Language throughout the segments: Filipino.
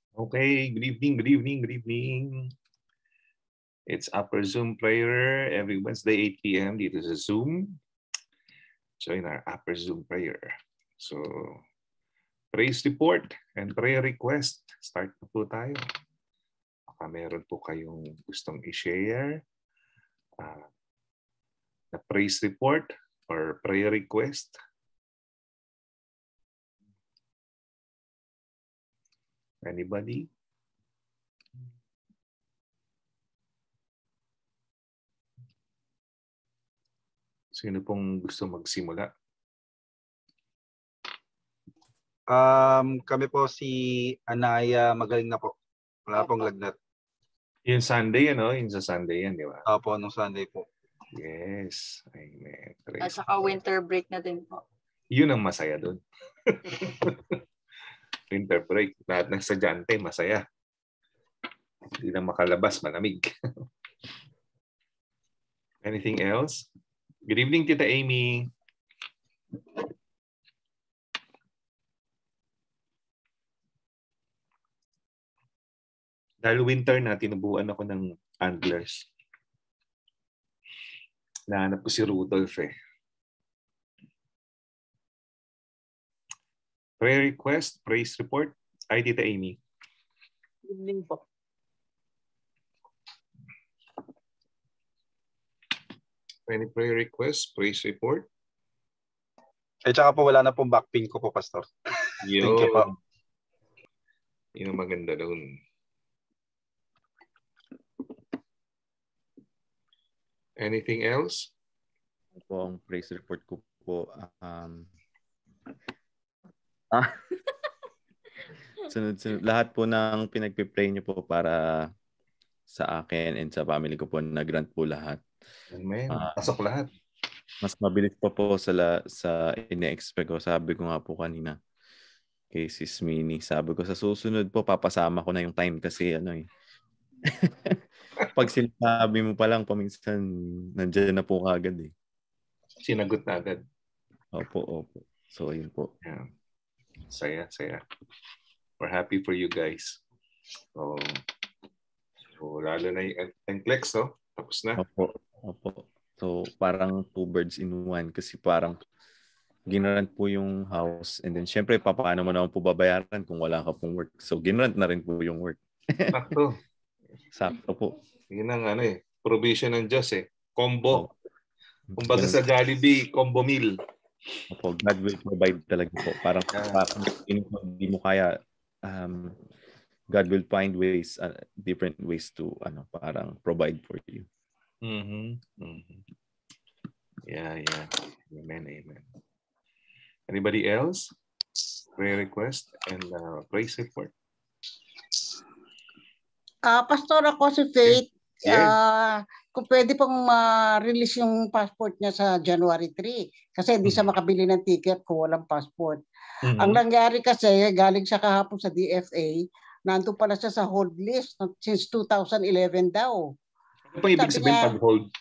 Okay, good evening, good evening, good evening. It's Upper Zoom Prayer every Wednesday, 8 p.m. dito sa Zoom. Join our Upper Zoom Prayer. So, praise report and prayer request. Start na po tayo. Baka meron po kayong gustong i-share na praise report or prayer request. Anybody? Sino pong gusto magsimula? Kami po si Anaya, magaling na po. Wala pong lagnat. Yung Sunday, ano? Yung sa Sunday yan, di ba? Opo, nung Sunday po. Yes. Amen. At saka winter break na din po. Yun ang masaya doon. Winter break. Lahat ng estudyante, masaya. Hindi na makalabas, malamig. Anything else? Good evening, Tita Amy. Dahil winter na, tinubuan ako ng antlers. Nahanap ko si Rudolph eh. Prayer request, praise report. Ay, Tita Amy. Good evening po. Any prayer request, praise report? Eh, tsaka po wala na pong back pain ko po, Pastor. Yo. Thank you po. Yun ang maganda doon. Anything else? Po ang praise report ko po. Sunod-sunod. Lahat po ng pinagpipray niyo po para sa akin and sa family ko po, nag-grant po lahat. Amen. Pasok lahat. Mas mabilis pa po sa ine-expect ko. Sabi ko nga po kanina kay Sis Minnie, sabi ko sa susunod po, papasama ko na yung time kasi pag sinabi mo pa lang, paminsan nandiyan na po agad eh. Sinagot na agad. Opo. So, yun po. Yeah. Saya. We're happy for you guys. So lalo na yung NCLEX, no? Tapos na. Opo. So, parang 2 birds in one kasi parang ginrant po yung house and then syempre, paano mo naman po babayaran kung wala ka pong work. So, ginrant na rin po yung work. Sakto. Sakto po. Yun ang provision ng Diyos eh. Combo. Kumbaga Ganun. sa Jollibee, combo meal. Opo, God will provide talaga po. Parang hindi mo kaya, God will find ways, different ways to parang provide for you. Yeah. Amen. Anybody else? Prayer request and praise report. Pastor, ako si Faith. Yeah. Kung pwede pong ma-release yung passport niya sa January 3 kasi hindi siya makabili ng ticket kung walang passport. Ang nangyari kasi, galing siya kahapon sa DFA, nandun pala siya sa hold list since 2011 daw. Ano pang ibig sabihin pag-hold?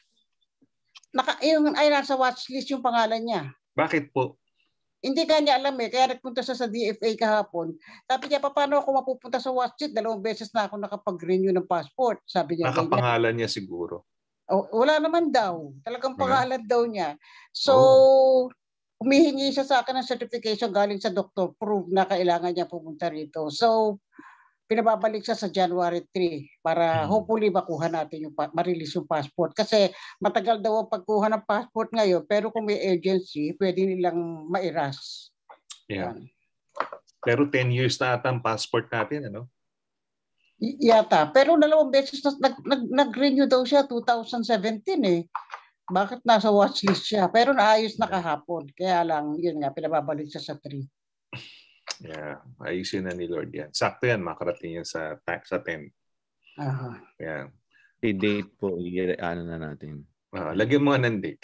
Nasa watch list yung pangalan niya. Bakit po? Hindi kanya alam kaya nagpunta siya sa DFA kahapon. Sabi niya, paano ako mapupunta sa watch list? 2 beses na ako nakapag-renew ng passport. Sabi niya. Nakapangalan niya siguro. Wala naman daw. Talagang pangalan daw niya. So, humihingi siya sa akin ng certification galing sa doctor. Prove na kailangan niya pumunta rito. So, pinababalik siya sa January 3 para hopefully makuha natin ma-release yung passport. Kasi matagal daw ang pagkuha ng passport ngayon, pero kung may urgency, pwede nilang mairas. Yeah. Yan. Pero 10 years na ata ang passport natin, ano? Yata. Pero 2 beses nag-renew daw siya 2017 eh. Bakit nasa watchlist siya? Pero naayos na kahapon. Kaya lang, yun nga, pinababalik siya sa 3. Yeah, ayusin na ni Lord yan. Sakto yan, makarating yan sa 10. Yeah. I-date po, na natin. Lagyan mo ng date.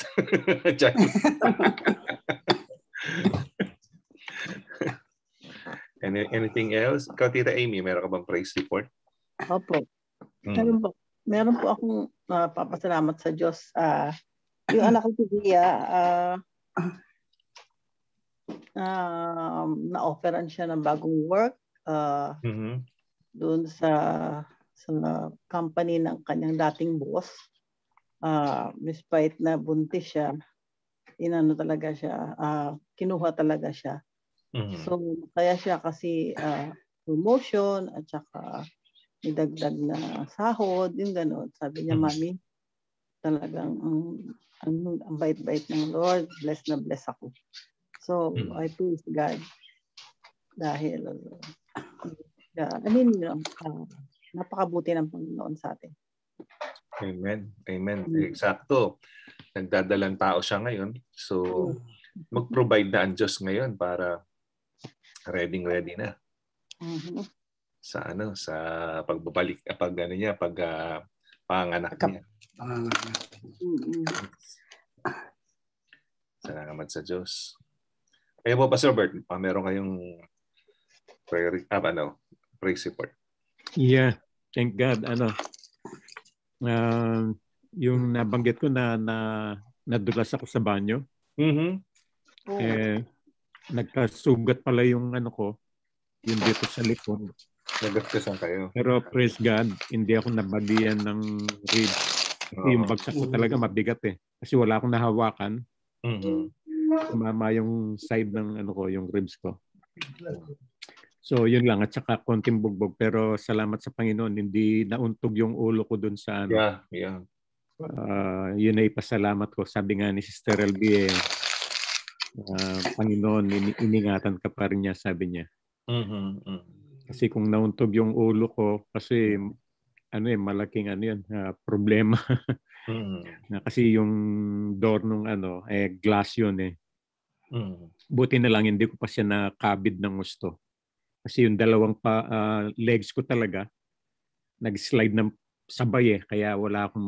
Anything else? Ikaw, Tita Amy, meron ka bang praise report? Opo. Meron po akong papasalamat sa Diyos. Yung anak ko si Dia, na-offeran siya ng bagong work. doon sa company ng kanyang dating boss. Despite na buntis siya, talaga siya, kinuha talaga siya. So, kaya siya kasi promotion at saka idagdag na sahod, yung gano'n. Sabi niya, Mami, talagang ang bait-bait ng Lord, bless na bless ako. So, I praise God dahil napakabuti ng Panginoon sa atin. Amen. Amen. Eksakto. Nagdadalang tao siya ngayon. So, mag-provide na ang Diyos ngayon para ready na. Sa pagbabalik panganak niya. Salamat sa Diyos. Kayo po, Pastor Bert, meron kayong praise report. Yeah, thank God. Yung nabanggit ko na nadulas ako sa banyo. Nagkasugat pala yung ko, yung dito sa likod. Nagasgasan kayo. Pero praise God, hindi ako nabagian ng ribs. Yung bagsak ko talaga mabigat Kasi wala akong nahawakan. Tumama yung side ng yung ribs ko. So yun lang, at saka konting bugbog. Pero salamat sa Panginoon, hindi nauntog yung ulo ko dun sa Yeah. Yun ay pasalamat ko. Sabi nga ni Sister LB, Panginoon, iningatan ka pa rin niya, sabi niya. Kasi kung nauntog yung ulo ko, kasi malaking problema. Kasi yung door nung glass yun Buti na lang hindi ko pa siya nakabid ng gusto. Kasi yung dalawang legs ko talaga nag-slide ng sabay kaya wala akong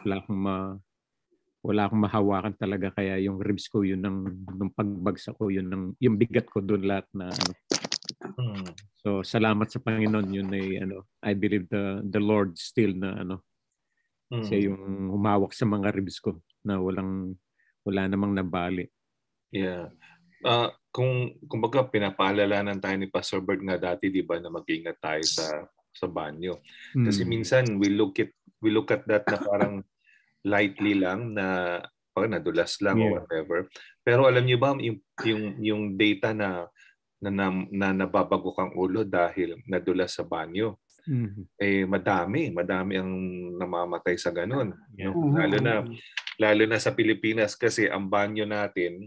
mahawakan talaga, kaya yung ribs ko yun nung pagbagsak ko yun yung bigat ko doon lahat na So salamat sa Panginoon, yun ay I believe the Lord still na siya yung humawak sa mga ribs ko na wala namang nabali. Yeah. Kumbaga pinapaalalanan tayo ni Pastor Bert nga dati, di ba, na mag-ingat tayo sa banyo. Kasi minsan we look at that na parang lightly lang, na parang nadulas lang or whatever. Pero alam niyo ba yung data na nababago kang ulo dahil nadulas sa banyo? Madami ang namamatay sa ganun. Lalo na sa Pilipinas kasi ang banyo natin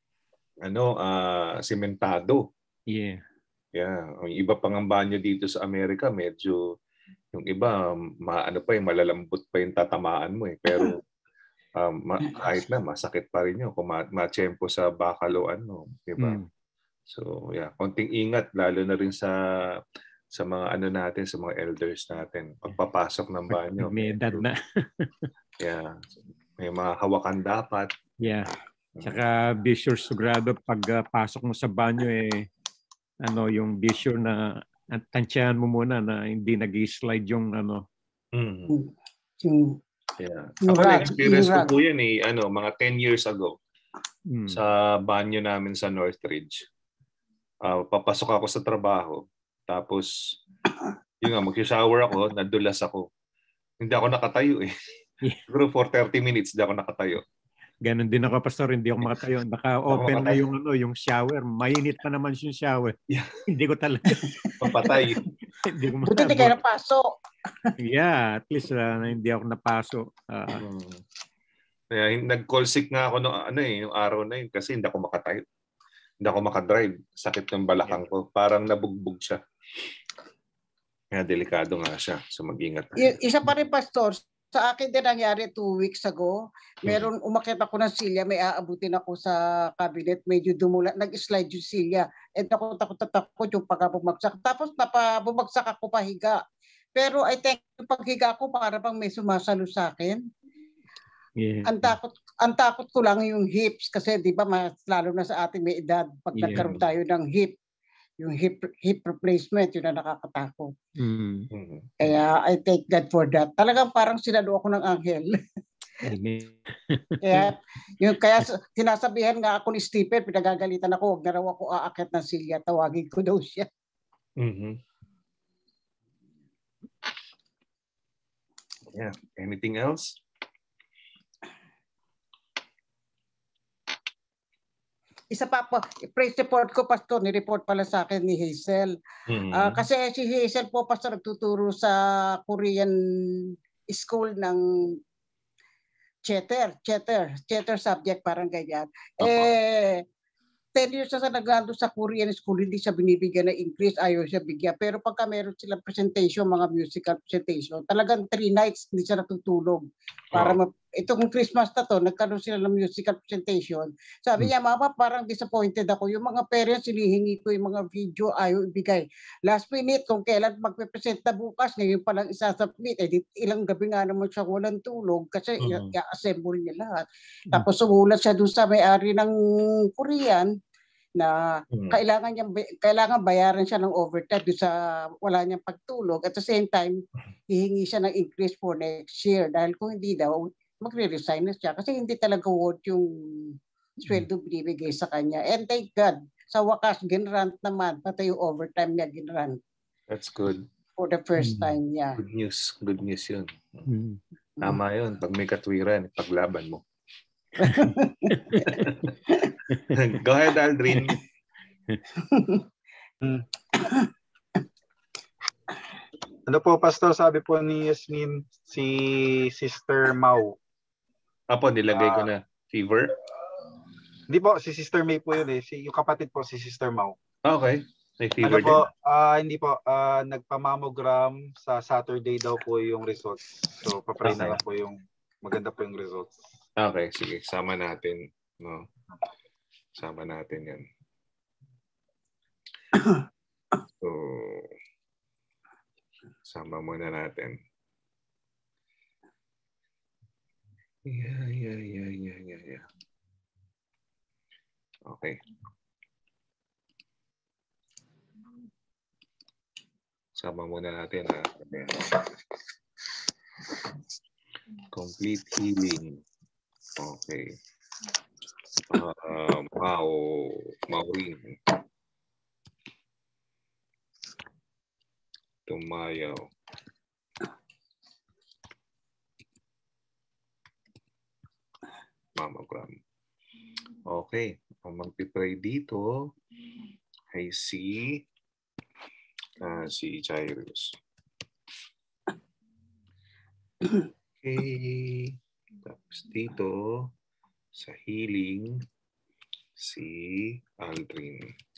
sementado. Yeah. Ang iba pang ang banyo dito sa Amerika, medyo yung iba malalambot pa yung tatamaan mo Pero kahit na masakit pa rin yun kung ma-tsempo sa bakaloan mo, di ba? So, konting ingat lalo na rin sa mga natin, sa mga elders natin. Pagpapasok ng banyo. May edad na. May mga hawakan dapat. Yeah. Saka be sure sigurado pag pasok mo sa banyo yung be sure na tansyahan mo muna na hindi nag-slide yung Ako na-experience ko po yan mga 10 years ago sa banyo namin sa Northridge. Papasok ako sa trabaho, tapos mag-shower ako, nadulas ako. Hindi ako nakatayo Siguro for 30 minutes hindi ako nakatayo. Ganon din ako, Pastor, hindi ako makatayo. Naka-open na yung shower. Mainit pa naman yung shower. Hindi ko talaga. Papatay. Hindi ko Buti hindi kayo napasok. At least hindi ako napasok. Kaya nag-call sick nga ako yung araw na yun kasi hindi ako makatayo. Hindi ako makadrive. Sakit ng balakang ko. Parang nabugbog siya. Kaya delikado nga siya. So mag-ingat tayo. Isa pa rin, Pastor, sa akin din nangyari 2 weeks ago. Umakyat ako ng silya, may aabutin ako sa cabinet, medyo dumulat, nag-slide yung silya. Takot yung pagkabumagsak. Tapos bumagsak ako pahiga. Pero I think yung paghiga ko para bang may sumasalo sa akin. Ang takot ko lang yung hips kasi di ba lalo na sa ating may edad pag nagkaroon tayo ng yung hip replacement, yun na nakakatakot. Kaya I thank God for that. Talagang parang sinalo ako ng anghel. Kaya sinasabihan nga ako ni Stephen, pinagagalitan ako, huwag na raw ako aakyat ng silya, tawagin ko daw siya. Yeah. Anything else? Isa pa po, praise report ko, Pastor, ni-report pala sa akin ni Hazel. Kasi si Hazel po, Pastor, nagtuturo sa Korean school ng theater subject, parang ganyan. 10 years na sa nagando sa Korean school, hindi siya binibigyan ng increase, ayaw siya bigyan. Pero pagka meron silang presentation, mga musical presentation, talagang 3 nights hindi siya natutulog. Para itong Christmas na to, nagkaroon sila ng musical presentation. Sabi niya, Mama, parang disappointed ako. Yung mga parents, hinihingi ko yung mga video, ayaw ibigay. Last minute, kung kailan magpe-present na bukas, ngayon palang isasubmit, ilang gabi nga naman siya walang tulog kasi i-assemble niya lahat. Tapos sumulat siya dun sa may-ari ng Korean na kailangan bayaran siya ng overtime doon sa wala niyang pagtulog. At the same time, hihingi siya ng increase for next year dahil kung hindi daw, magre-resign na siya kasi hindi talaga worth yung sweldo binibigay sa kanya. And thank God, sa wakas, ginrant naman, pati yung overtime niya ginrant. That's good. For the first time niya. Good news. Good news yun. Tama yun. Pag may katwiran, paglaban mo. Go ahead, Aldrin. Ano po, Pastor, sabi po ni Yasmin, si Sister Mau. Apo, nilagay ko na. Fever? Hindi po, si Sister May po yun eh. Yung kapatid po, si Sister Mau. Okay. May fever po, hindi po, nagpa-mammogram sa Saturday daw po yung results. So, papray na lang po yung maganda po yung results. Okay, sige. Sama natin. No? Sama natin yan. So, sama muna natin. Yeah. Okay. Sama muna natin. Complete healing. Okay. Maureen. Tumayaw. Mammogram. Okay. Ang magpipray dito ay si Jairus. Okay. Tapos dito sa healing si Aldrin.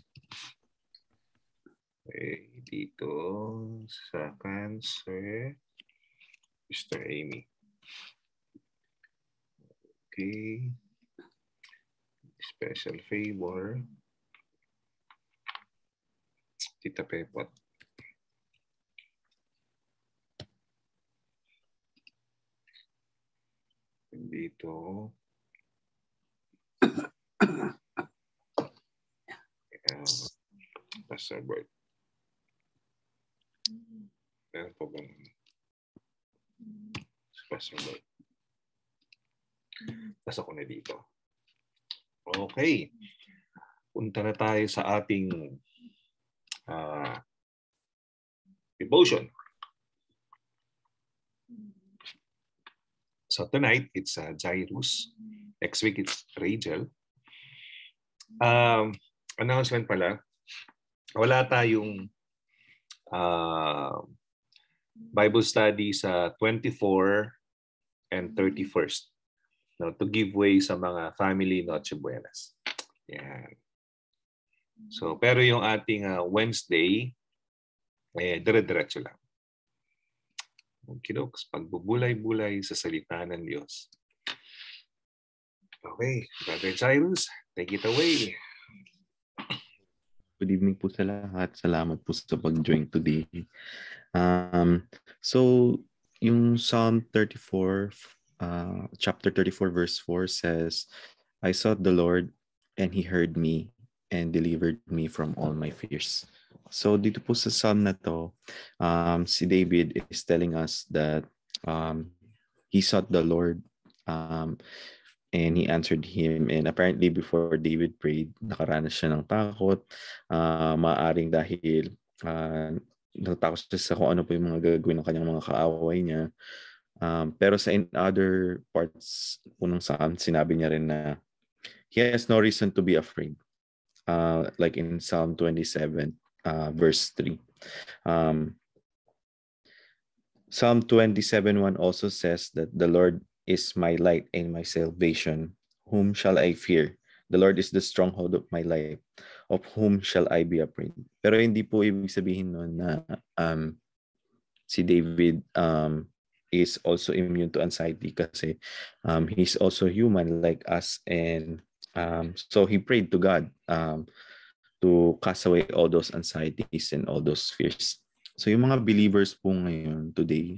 Okay, dito sa cancer Mr. Amy. Okay. Special favor Tita Pepot. Dito Pastor Bert. Meron po bang Pastor Bert? Pasok ko na dito. Okay. Punta na tayo sa ating devotion. So tonight, it's Jairus. Next week, it's Rachel. Announcement pala. Wala tayong Bible study sa 24 and 31st. No, to give way sa mga family Noche Buenas. Yan. So, pero yung ating Wednesday, dire-diretso lang. Kidoks, pagbubulay-bulay sa salita ng Diyos. Okay, Brother Jairus, take it away. Good evening po sa lahat. Salamat po sa pag-join today. So, yung Psalm 34, chapter 34, verse 4 says, I sought the Lord and He heard me and delivered me from all my fears. So dito po sa Psalm na to, si David is telling us that he sought the Lord and He answered him. And apparently before David prayed, nakaranas siya ng takot. Maaring dahil natakot siya sa kung ano po yung mga gagawin ng kanyang mga kaaway niya. Pero in other parts po ng Psalm, sinabi niya rin na he has no reason to be afraid. Like in Psalm 27, verse 3. Psalm 27:1 also says that the Lord is my light and my salvation. Whom shall I fear? The Lord is the stronghold of my life. Of whom shall I be afraid? Pero hindi po ibig sabihin nun na si David is also immune to anxiety kasi he's also human like us, and so he prayed to God to cast away all those anxieties and all those fears. So yung mga believers po ngayon today,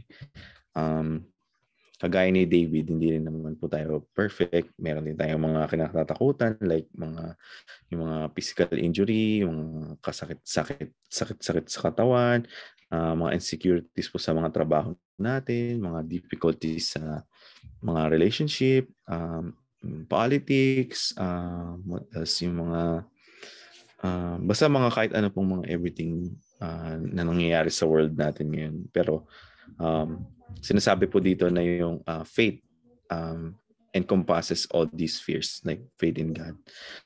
kagaya ni David, hindi rin naman po tayo perfect. Meron din tayong mga kinatatakutan like yung mga physical injury, yung sakit sa katawan, mga insecurities po sa mga trabaho natin, mga difficulties sa mga relationship, politics, what else, yung mga basta mga kahit ano pong mga everything na nangyayari sa world natin ngayon. Pero sinasabi po dito na yung faith encompasses all these fears, like faith in God.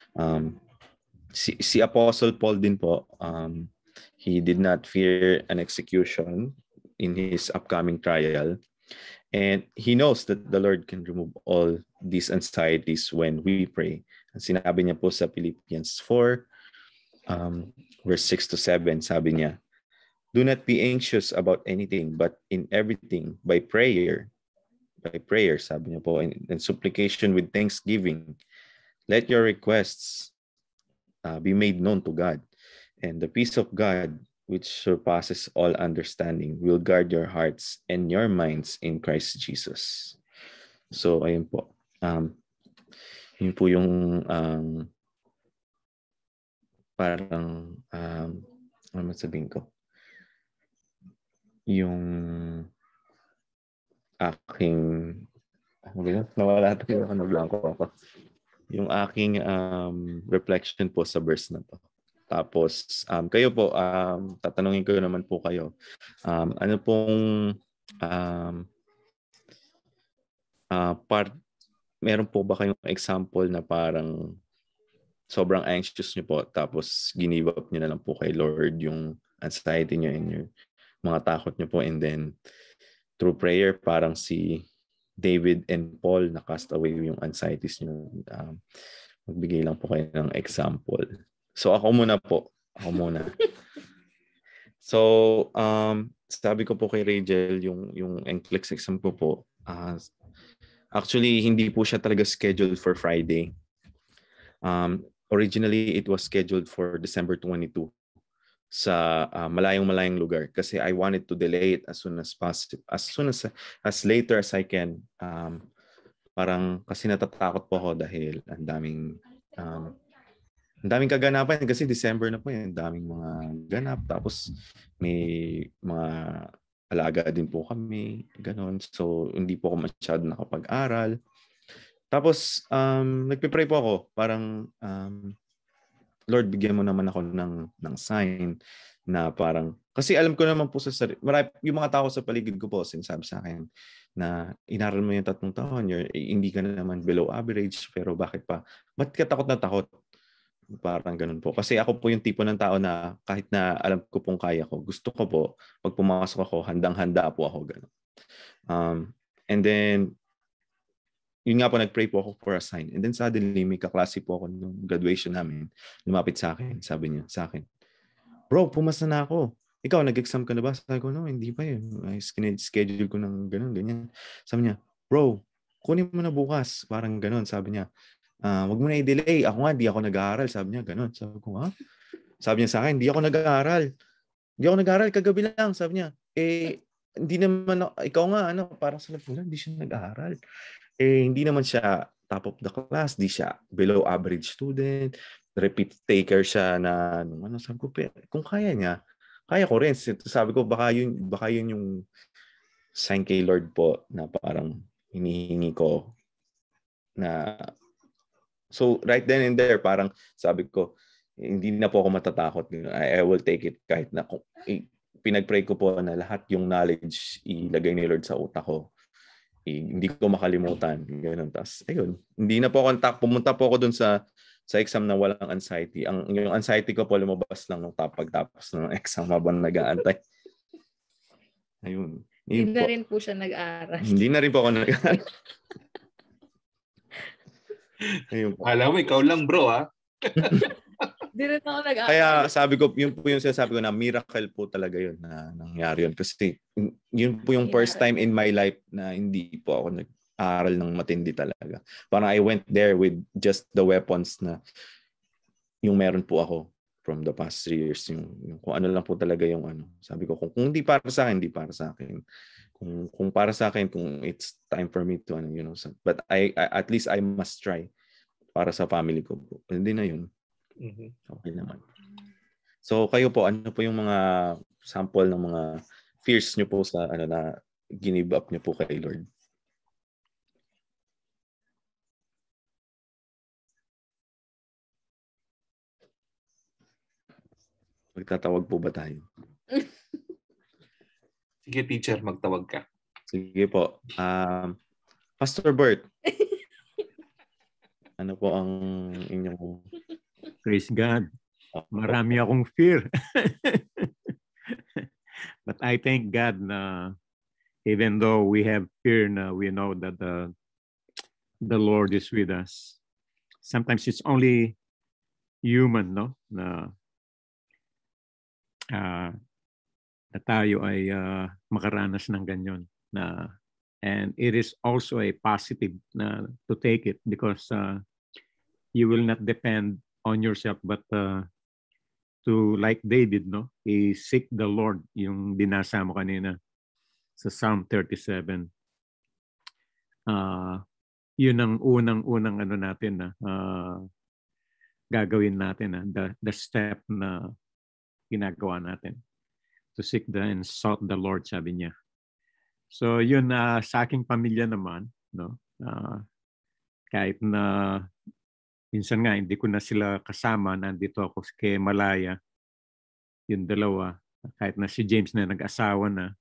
Si Apostle Paul din po, he did not fear an execution in his upcoming trial. And he knows that the Lord can remove all these anxieties when we pray. Sinabi niya po sa Philippians 4, verse 6-7, sabi niya, do not be anxious about anything, but in everything, by prayer, sabi niya po, and supplication with thanksgiving, let your requests be made known to God. And the peace of God, which surpasses all understanding, will guard your hearts and your minds in Christ Jesus. So, ayun po. Yun po yung parang, ano masabihin ko? Yung aking, nawala tayo ako, nablanko ako. Yung aking reflection po sa verse na to. Tapos, kayo po, tatanungin ko naman po kayo. Ano pong meron po ba kayong example na parang sobrang anxious nyo po, tapos give up nyo na lang po kay Lord yung anxiety nyo and yung mga takot nyo po, and then through prayer, parang si David and Paul na-cast away yung anxieties nyo. Magbigay lang po kayo ng example. So ako muna po. So sabi ko po kay Rachel, yung NCLEX exam ko po, actually hindi po siya talaga scheduled for Friday. Originally it was scheduled for December 22 sa malayong lugar kasi I wanted to delay it as soon as possible, as later as I can. Parang kasi natatakot po ako dahil ang daming kaganapan kasi December na po yan. Ang daming mga ganap. Tapos may mga alaga din po kami. Ganon. So hindi po ako masyado nakapag-aral. Tapos nagpipray po ako. Parang Lord, bigyan mo naman ako ng sign na parang, kasi alam ko naman po sa sarili, yung mga tao sa paligid ko po sinasabi sa akin na inaral mo yung 3 taon, hindi ka na naman below average, pero ba't ka takot na takot? Parang ganun po. Kasi ako po yung tipo ng tao na kahit na alam ko pong kaya ko, gusto ko po, pag pumasok ako, handang-handa po ako. Ganun. And then, yun nga po, nag-pray po ako for a sign. And then suddenly, may kaklase po ako nung graduation namin. Lumapit sa akin, sabi niya sa akin, bro, pumasa na ako. Ikaw, nag-exam ka na ba? Sabi ko, no, hindi pa yun. Schedule ko ng ganun, ganyan. Sabi niya, bro, kunin mo na bukas. Parang ganun, sabi niya. Wag mo na i-delay. Ako nga, di ako nag-aaral. Sabi niya, ganun. Sabi ko, ha? Sabi niya sa akin, di ako nag-aaral. Di ako nag-aaral, kagabi lang. Sabi niya, hindi naman, ikaw nga, parang sa lapunan, hindi siya nag-aaral. Hindi naman siya top of the class, di siya below average student, repeat taker siya na, sabi ko, kung kaya niya, kaya ko rin. Sabi ko, baka yun yung sign kay Lord po na parang hinihingi ko na. So right then and there, parang sabi ko, hindi na po ako matatakot. I will take it kahit na pinag-pray ko po na lahat yung knowledge ilagay ni Lord sa utak ko. hindi ko makalimutan. Ganun. Tas, ayun. Hindi na po ako, pumunta po ako dun sa exam na walang anxiety. Yung anxiety ko po lumabas lang nung pagtapos ng exam habang nag-aantay. Ayun. Hindi na rin po siya nag-aaral. Hindi na rin po ako nag-aaral. Ayun po. Alam mo, ikaw lang bro ha. Hindi rin ako nag-aaral. Kaya sabi ko, yun po yung sinasabi ko na miracle po talaga yun na nangyari yun. Kasi yun po yung first time in my life na hindi po ako nag-aaral ng matindi talaga. Parang I went there with just the weapons na yung meron po ako from the past 3 years. Yung kung ano lang po talaga yung ano. Sabi ko, kung hindi para sa akin, hindi para sa akin. Kung para sa akin, kung it's time for me to, but I at least I must try para sa family ko po. Hindi na yun. Okay naman. So kayo po, ano po yung mga sample ng mga fears nyo po sa na give up nyo po kay Lord? Magtatawag po ba tayo? Sige teacher, magtawag ka. Sige po. Pastor Bert. Ano po ang inyong... Praise God. Marami akong fear. But I thank God na even though we have fear na we know that the Lord is with us. Sometimes it's only human, no? Na tayo ay makaranas ng ganyan. And it is also a positive na to take it because you will not depend on yourself but to like David, no? He seek the Lord, yung binasa mo kanina sa Psalm 37. Yun ang unang ano natin na gagawin natin the step na ginagawa natin to seek and sought the Lord, sabi niya. So yun sa aking pamilya naman, no? Kahit na minsan nga hindi ko na sila kasama, nandito ako kay Malaya, yung dalawa, kahit na si James na nag-asawa na,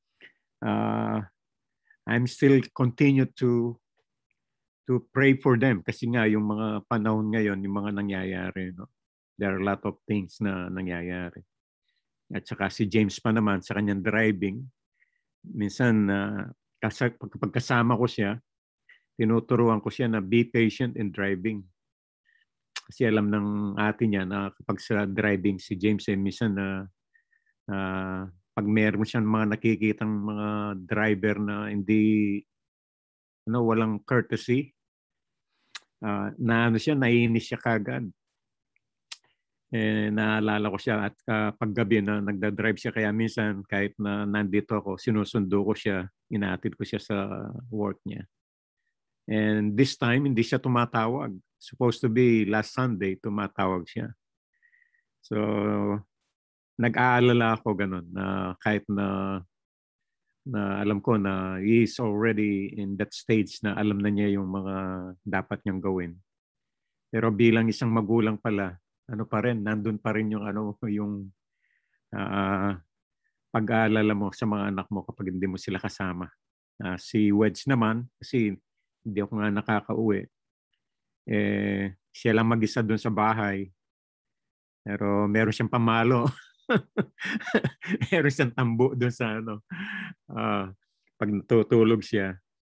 I'm still continue to pray for them kasi nga yung mga panahon ngayon, yung mga nangyayari, no? There are a lot of things na nangyayari. At saka si James pa naman sa kanyang driving, minsan pagkasama ko siya, tinuturuan ko siya na be patient in driving. Kasi alam ng ate niya na kapag sa driving si James minsan pag meron siyang mga nakikitang mga driver na hindi walang courtesy, naiinis siya kagad. Naalala ko siya at paggabi na nagda-drive siya kaya minsan kahit na nandito ako, sinusundo ko siya, inaatid ko siya sa work niya. And this time, hindi siya tumatawag. Supposed to be last Sunday, tumatawag siya. So, nag-aalala ako ganun na kahit na alam ko na he is already in that stage na alam na niya yung mga dapat niyang gawin. Pero bilang isang magulang pala, nandun pa rin yung yung pag-aalala mo sa mga anak mo kapag hindi mo sila kasama. Si Wedge naman, kasi hindi ako nga nakakauwi. Siya lang mag-isa doon sa bahay. Pero meron siyang pamalo. Meron siyang tambo doon sa pag natutulog siya.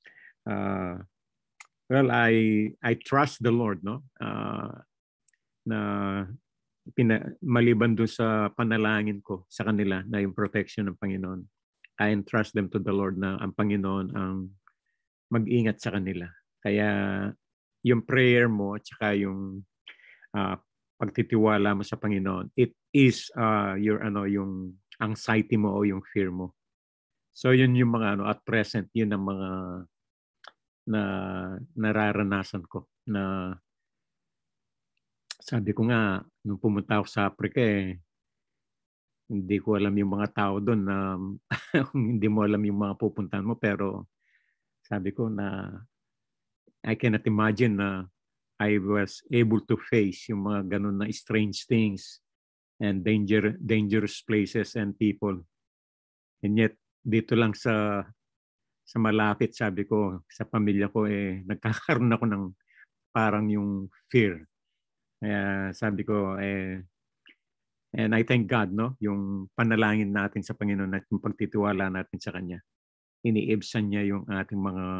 Well, I trust the Lord, no? Na maliban doon sa panalangin ko sa kanila na yung protection ng Panginoon. I entrust them to the Lord na ang Panginoon ang mag-ingat sa kanila. Kaya yung prayer mo at saka yung pagtitiwala mo sa Panginoon, it is yung anxiety mo o yung fear mo. So yun yung mga at present, yun ang mga na nararanasan ko na sabi ko nga nung pumunta ako sa Africa hindi ko alam yung mga tao doon na hindi mo alam yung mga pupuntahan mo pero sabi ko na I cannot imagine na I was able to face yung mga ganun na strange things and dangerous places and people. And yet, dito lang sa sa malapit, sabi ko, sa pamilya ko, nagkakaroon ako ng parang yung fear. Kaya sabi ko, and I thank God, no? Yung panalangin natin sa Panginoon at yung pagtitiwala natin sa Kanya. Iniibsan niya yung ating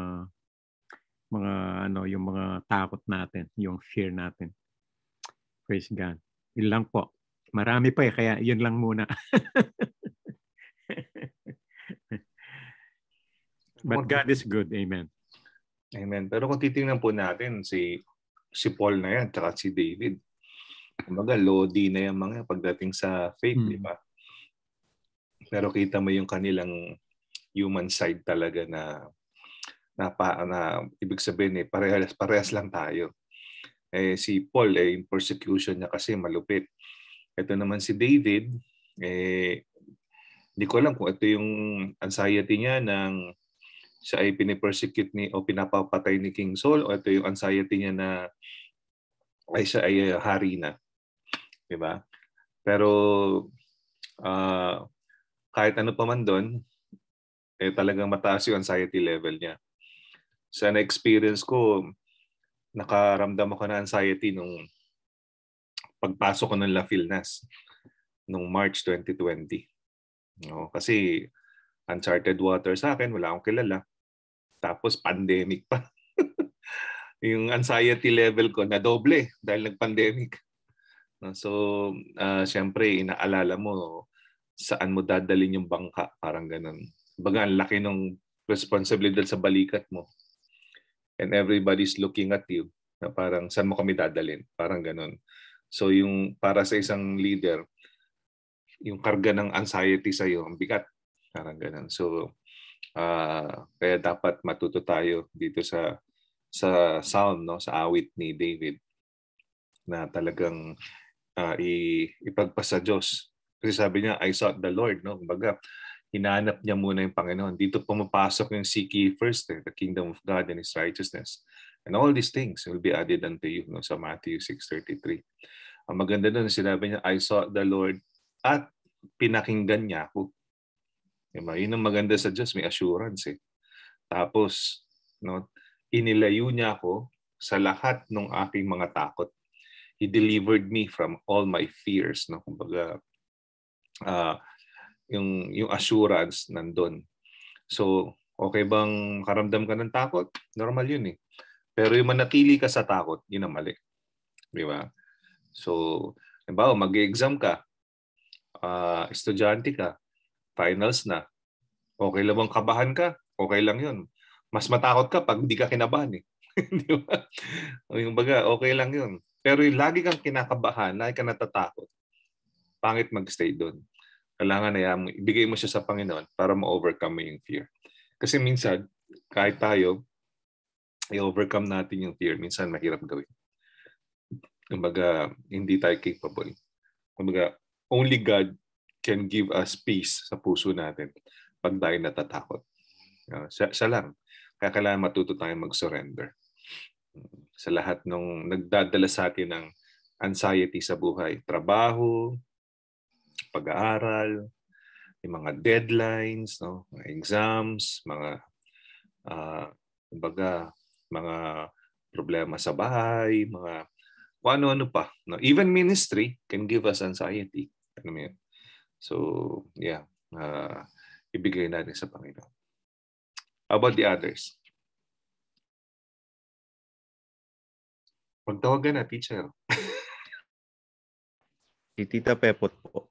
yung mga takot natin, yung fear natin. Praise God. Yun lang po. Marami pa kaya yun lang muna. But God is good. Amen. Amen. Pero kung titingnan po natin si Paul na yan, tsaka si David, kumbaga, lodi na yung mga pagdating sa faith, di ba? Pero kita mo yung kanilang human side talaga na ibig sabihin parehas lang tayo. Si Paul, yung persecution niya kasi malupit. Ito naman si David, hindi ko alam kung ito yung anxiety niya ng siya ay pinipersecute o pinapapatay ni King Saul, o ito yung anxiety niya na siya ay hari na. Diba? Pero kahit ano pa man doon, talagang mataas yung anxiety level niya. Sa na-experience ko, nakaramdam ako ng anxiety nung pagpasok ko ng La Filnas nung March 2020. No, kasi uncharted water sa akin, wala akong kilala. Tapos pandemic pa. Yung anxiety level ko na doble dahil nag-pandemic. So, syempre, inaalala mo saan mo dadalhin yung bangka, parang ganun. Baga, ang laki ng responsibilidad sa balikat mo. And everybody's looking at you na parang saan mo kami dadalhin, parang ganun. So, yung para sa isang leader, yung karga ng anxiety sa'yo, ang bigat, parang ganun. So, kaya dapat matuto tayo dito sa psalm, no, sa awit ni David na talagang ipagpasa Diyos. Kasi sabi niya, I sought the Lord, no? Kumbaga, hinanap niya muna yung Panginoon. Dito pumapasok yung seek ye first, the kingdom of God and His righteousness. And all these things will be added unto you, no? Sa Matthew 6:33. Ang maganda doon, sinabi niya, I sought the Lord at pinakinggan niya ako. Diba? Yun ang maganda sa Diyos, may assurance eh. Tapos, no, inilayo niya ako sa lahat ng aking mga takot. He delivered me from all my fears. No? Kumbaga, yung assurance nandun. So, okay bang karamdam ka ng takot? Normal yun eh. Pero yung manatili ka sa takot, yun ang mali. Di ba? So, halimbawa, mag-exam ka, estudyante ka, finals na, okay lang bang kabahan ka? Okay lang yun. Mas matakot ka pag hindi ka kinabahan eh. Di ba? Yung baga, okay lang yun. Pero yung lagi kang kinakabahan, lagi ka natatakot, pangit mag-stay doon. Kailangan na ibigay mo siya sa Panginoon para ma-overcome mo yung fear. Kasi minsan, kahit tayo, i-overcome natin yung fear. Minsan, mahirap gawin. Kumbaga, hindi tayo capable. Kumbaga, only God can give us peace sa puso natin pag tayo natatakot. Siya lang. Kaya kailangan matuto tayong mag-surrender. Sa lahat ng nagdadala sa atin ng anxiety sa buhay. Trabaho, pag-aaral, yung mga deadlines, no? Mga exams, mga mga problema sa bahay, mga kung ano-ano pa. No? Even ministry can give us anxiety. Ano mo yun? So, yeah. Ibigay natin sa Panginoon. How about the others? Magtawagan na, teacher. Si Tita Pepot po.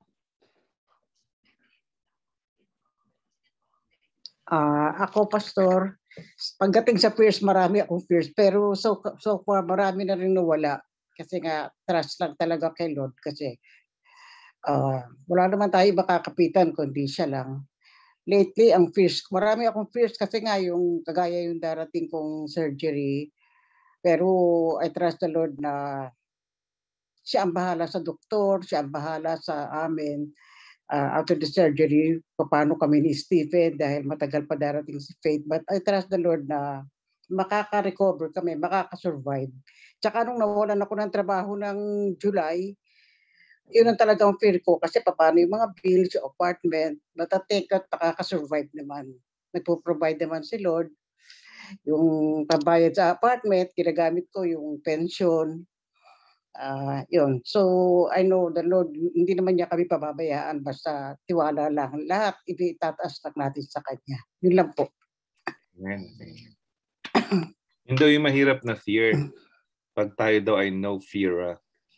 Ako, Pastor, pagdating sa fears, marami akong fears. Pero so far, marami na rin nawala. Kasi nga, trust lang talaga kay Lord. Kasi wala naman tayo makakapitan kundi siya lang. Lately, ang fears, marami akong fears kasi nga yung kagaya yung darating kong surgery. Pero I trust the Lord na siya ang bahala sa doktor, siya ang bahala sa amin. After the surgery, paano kami ni Stephen dahil matagal pa darating si Faith. But I trust the Lord na makaka-recover kami, makaka-survive. Tsaka nung nawalan ako ng trabaho ng July, yun ang talagang fear ko kasi paano yung mga bills, yung apartment, matatake at makaka-survive naman. nagpo-provide naman si Lord. Yung pambayad sa apartment, ginagamit ko yung pension. Yun. So, I know the Lord, hindi naman niya kami pababayaan, basta tiwala lang. Lahat, itataas lang natin sa Kanya. Yun lang po. Amen. Yun daw yung mahirap na fear. Pag tayo daw ay no fear.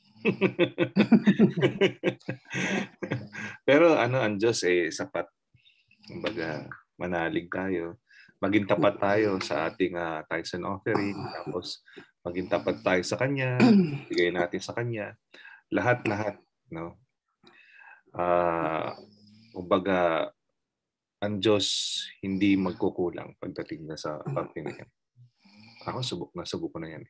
Pero ang Diyos sapat. Kumbaga, manalig tayo. Maging tapat tayo sa ating tithes and offering. Tapos, maging tapat tayo sa Kanya. Bigay natin sa Kanya. Lahat-lahat. No? Kumbaga, ang Diyos hindi magkukulang pagdating na sa parte na yan. Ako, nasubok ko na yan.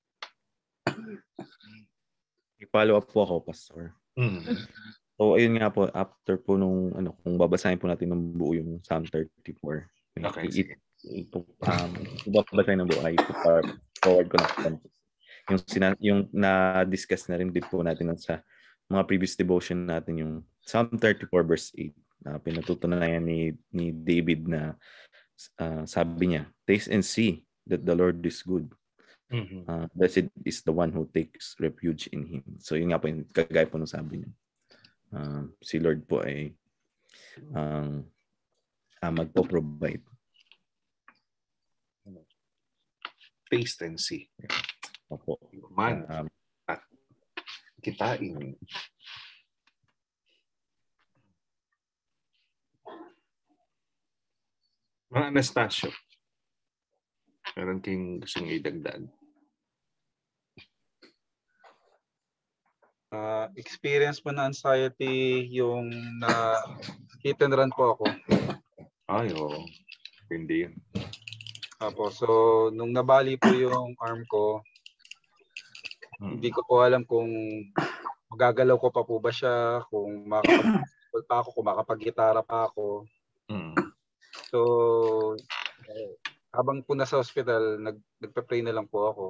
I-follow up po ako, Pastor. So, ayun nga po, after po nung, kung babasahin po natin ng buo yung Psalm 34. Okay. Babasahin ng buo, ay forward ko na. Yung na-discuss na rin din po natin sa mga previous devotion natin, yung Psalm 34 verse 8, na pinatutunayan ni David na sabi niya, taste and see that the Lord is good. Blessed is the one who takes refuge in Him. So yun nga po yung kagaya po nung sabi niya. Si Lord po ay magpo-provide. Taste and see. Opo. Man, at kitain. Mga Anastasio, meron kayong gustong idagdag? Experience mo na anxiety yung na hit and run po ako. Ay, oo. Hindi yun. So nung nabali po yung arm ko, hindi ko po alam kung magagalaw ko pa po ba siya, kung makakapag pa ako, kung makapag-gitara pa ako. So habang po nasa hospital, nagpe-pray na lang po ako.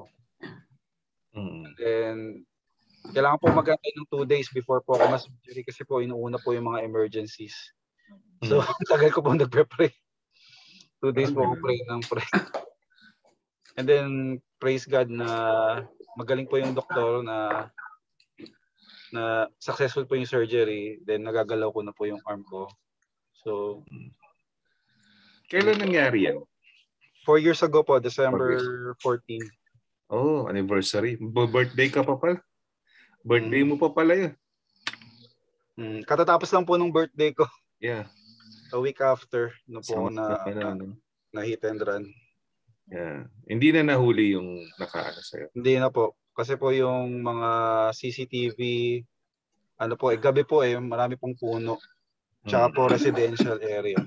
And kailangan po mag-antay ng 2 days before po ako ma-surgery kasi po inuuna po yung mga emergencies. So tagal ko po nagpe-pray. 2 days po ako pray ng pray. And then praise God na magaling po yung doktor na successful po yung surgery, then nagagalaw ko na po yung arm ko. So kailan nangyari yan? 4 years ago po, December 14. Oh, anniversary. Birthday ka pa pala. Birthday mo pa pala yun. Katatapos lang po nung birthday ko. Yeah. A week after no po na hit and run. Yeah. Hindi na nahuli yung nakaano sa'yo? Hindi na po. Kasi po yung mga CCTV, gabi po marami pong puno. Tsaka po residential area.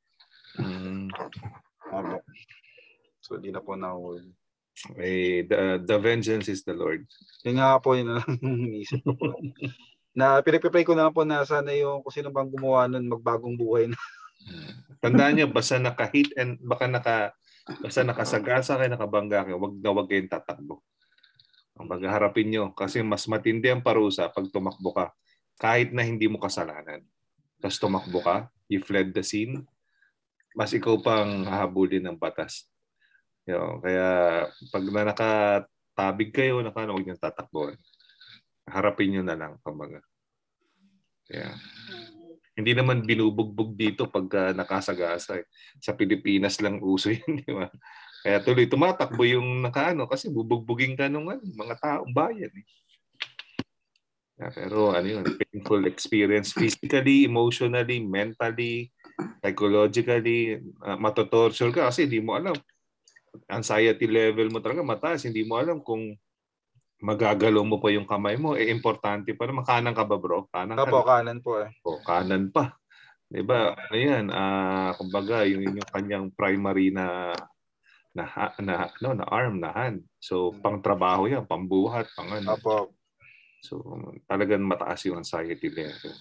So hindi na po nahuli. The vengeance is the Lord. Yun nga po yun lang inisip ko po. Na pinag-pray ko na po na sana yung kung sino bang gumawa nun magbagong buhay na. Tandaan niyo, basta naka-hit and basta nakasagasa kayo, nakabangga kayo, wag kayong tatakbo. Ang pagharapin niyo kasi mas matindi ang parusa pag tumakbo ka kahit na hindi mo kasalanan. Tapos tumakbo ka, you fled the scene, mas ikaw pang hahabulin ng batas. Kaya pag nakatabig kayo, huwag niyong tatakbo. Harapin niyo na lang. Yeah. Hindi naman binubugbog dito pag nakasagasa. Sa Pilipinas lang uso yun, di ba? Kaya tuloy tumatakbo yung kasi bubugbugin ka ng mga taong bayan. Yeah, pero yun, painful experience physically, emotionally, mentally, psychologically, matotorture ka kasi hindi mo alam. Anxiety level mo talaga mataas, hindi mo alam kung magagalaw mo pa yung kamay mo. Importante pa naman. Kanan ka ba, bro? Kanan ka? Kanan po kanan pa. Diba? Kumbaga, yung kanyang primary na arm, na hand. So, pang trabaho yan, pambuhat, pang ano. So, talagang mataas yung anxiety level.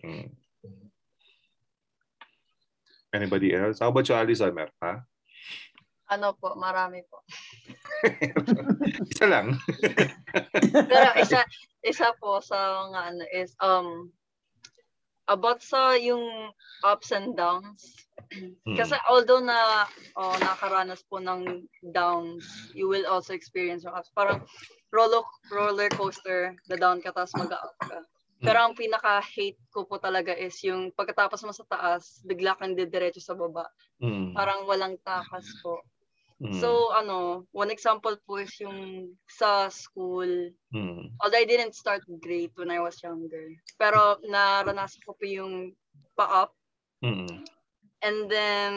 Anybody else? How about you, Alzheimer? Ha? Ano po, marami po. Isa lang. Pero isa po sa mga is about sa yung ups and downs. Kasi although na nakaranas po ng downs, you will also experience ups. Parang roller coaster, down ka tapos mag-up ka. Pero ang pinaka-hate ko po talaga is yung pagkatapos mo sa taas, bigla kang didiretso sa baba. Parang walang takas po. So, one example po is yung sa school. Although I didn't start great when I was younger. Pero naranasan ko po yung pa-up. And then,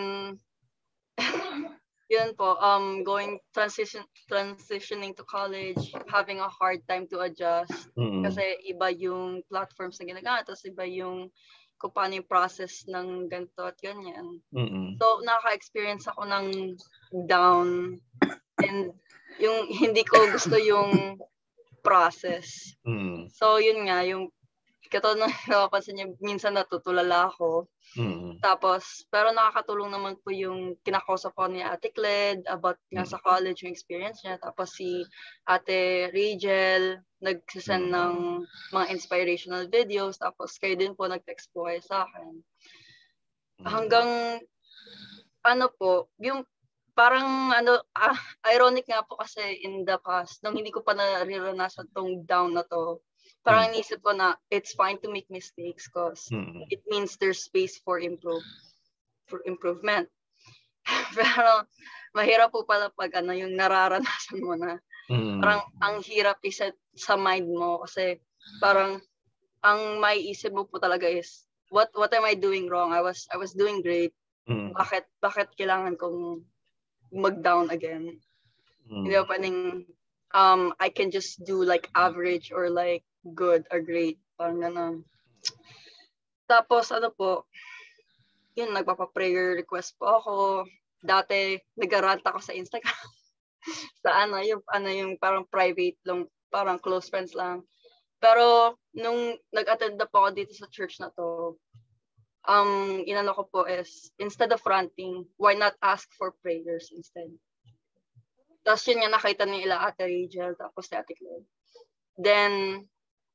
yun po, transitioning to college, having a hard time to adjust. Kasi iba yung platforms na ginagamit, tapos iba yung kung paano yung process ng ganito at ganyan. So, naka-experience ako ng down and yung hindi ko gusto yung process. So, yun nga, yung katulad ng napapansin niyo, minsan natutulala ako. Tapos, pero nakakatulong naman po yung kinakausap ko ni Ate Cled about nga sa college yung experience niya. Tapos si Ate Rachel, nagsisend ng mga inspirational videos. Tapos kayo din po nag-text po kayo sa akin. Hanggang, yung parang ironic nga po kasi in the past, nung hindi ko pa naranasan tong down na to, parang inisip ko na it's fine to make mistakes because it means there's space for improvement. Pero mahirap po pala pag yung nararanasan mo na. Parang ang hirap iset sa mind mo kasi parang ang maiisip mo po talaga is what am I doing wrong? I was doing great. Bakit kailangan kong mag-down again? Hindi ba pwedeng I can just do like average or like good or great. Parang gano'n. Tapos yun, nagpapa-prayer request po ako. Dati, nag-rant ako sa Instagram. Sa yung parang private lang, parang close friends lang. Pero, nung nag-attend na po ako dito sa church na to, inano ko po is, instead of ranting, why not ask for prayers instead? Tapos yun nga, nakita nila Ate Rachel, tapos si Ate Claire. Then,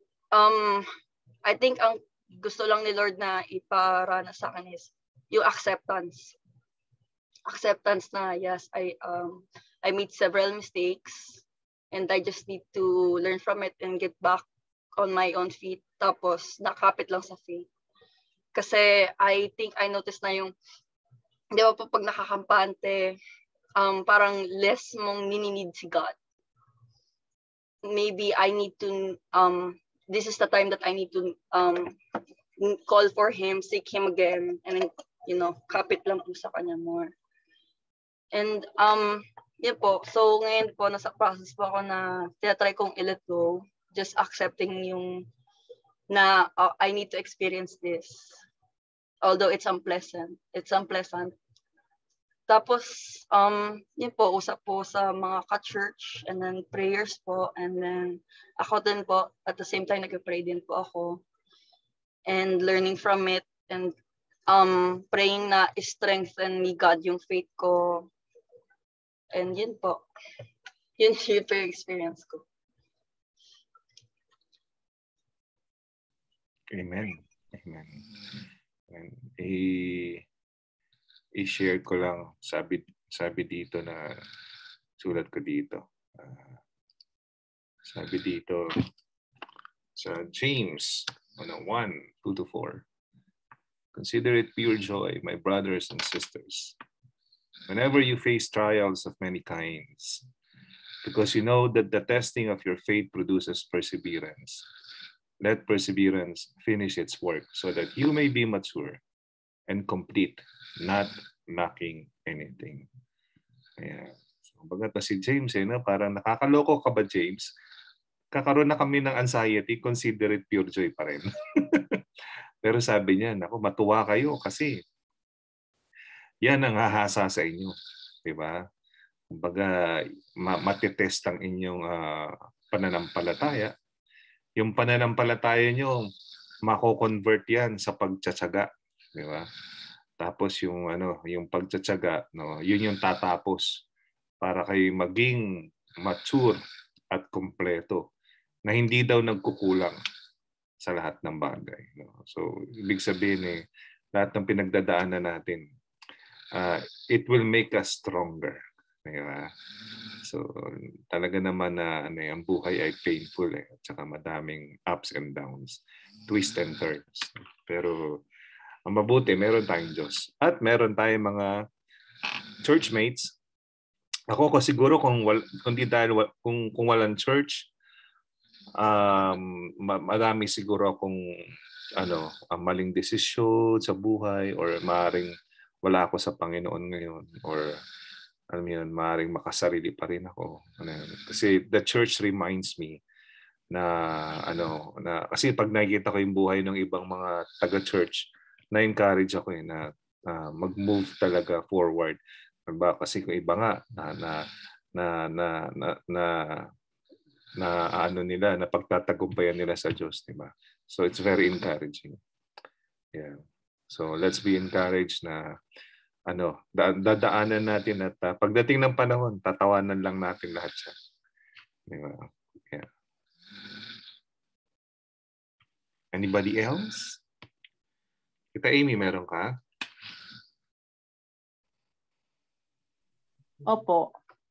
I think ang gusto lang ni Lord na iparana sa akin is yung acceptance. Acceptance na, yes, I made several mistakes and I just need to learn from it and get back on my own feet. Tapos, nakapit lang sa faith. Kasi I think I noticed na yung, di ba po pag nakakampante, parang less mong nininid si God. Maybe I need to, this is the time that I need to call for Him, seek Him again, and kapit lang po sa Kanya more. And, yun po. So, ngayon po, nasa process po ako na tinatry kong i-let go, just accepting yung na I need to experience this. Although it's unpleasant. Tapos, yun po, usap po sa mga ka-church and then prayers po. And then, ako din po, at the same time, nag-pray din po ako. And learning from it and praying na strengthen ni God yung faith ko. And yun po. Yun yung experience ko. Amen. I-share ko lang, sabi dito na sulat ko dito. Sabi dito sa James 1:2-4. Consider it pure joy, my brothers and sisters, whenever you face trials of many kinds, because you know that the testing of your faith produces perseverance. Let perseverance finish its work so that you may be mature and complete, not lacking anything. Ayan. So, bagat pa si James, parang nakakaloko ka ba, James? Kakaroon na kami ng anxiety, consider it pure joy pa rin. Pero sabi niya, matuwa kayo kasi yan ang hahasa sa inyo. Diba? Kumbaga, matitest ang inyong pananampalataya. Yung pananampalataya nyo, mako-convert yan sa pagtsatsaga. Diba? Tapos yung pagtsatsaga, yun yung tatapos para kayo maging mature at kompleto na hindi daw nagkukulang sa lahat ng bagay. So, ibig sabihin lahat ng pinagdadaanan natin, it will make us stronger. Diba? So talaga naman na ang buhay ay painful at saka madaming ups and downs, twists and turns. Pero ang mabuti, meron tayong Diyos at meron tayong mga churchmates. Ako ko siguro kung walang church, marami siguro akong maling desisyon sa buhay, or maaaring wala ako sa Panginoon ngayon, or maaaring makasarili pa rin ako. Kasi the church reminds me na kasi pag nakikita ko yung buhay ng ibang mga taga-church, na-encourage ako na mag-move talaga forward. Diba? Kasi kung iba nga na pagtatagumpayan nila sa Diyos, diba? So it's very encouraging. Yeah. So let's be encouraged na dadaanan natin at pagdating ng panahon, tatawanan lang natin lahat siya. Diba? Yeah. Anybody else? Kita Amy, meron ka? Opo.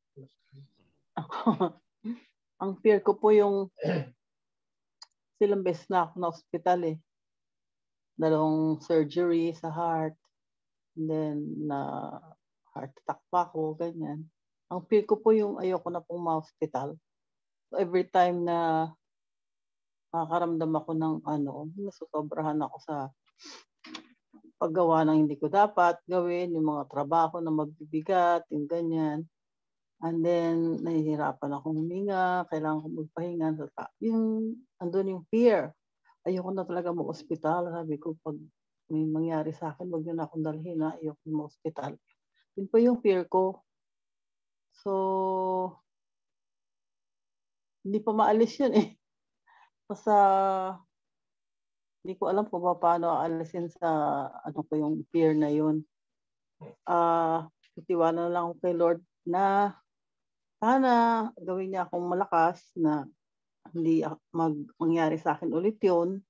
Ang fear ko po yung silang beses na ako na ospital Dalawang surgery sa heart. And then heart attack pa ako, ganyan. Ang fear ko po yung ayoko na pong ma-hospital. So every time na nakakaramdam ako ng nasusobrahan ako sa paggawa ng hindi ko dapat gawin, yung mga trabaho na magbibigat, yung ganyan. And then, nahihirapan akong huminga, kailangan kong magpahinga. Yung, andun yung fear. Ayoko na talaga mag-hospital. Sabi ko, pag may mangyari sa akin, wag na akong dalhin na, ayoko na mag-hospital. Yun po yung fear ko. So, hindi pa maalis yun Basta, hindi ko alam kung paano aalisin sa ko yung fear na yun. Titiwala na lang ako kay Lord na sana gawin niya akong malakas na hindi mangyari sa akin ulit yun.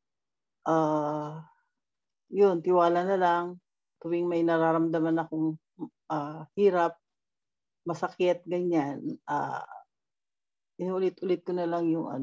Yun, tiwala na lang. Tuwing may nararamdaman akong hirap, masakit, ganyan, inulit-ulit ko na lang yung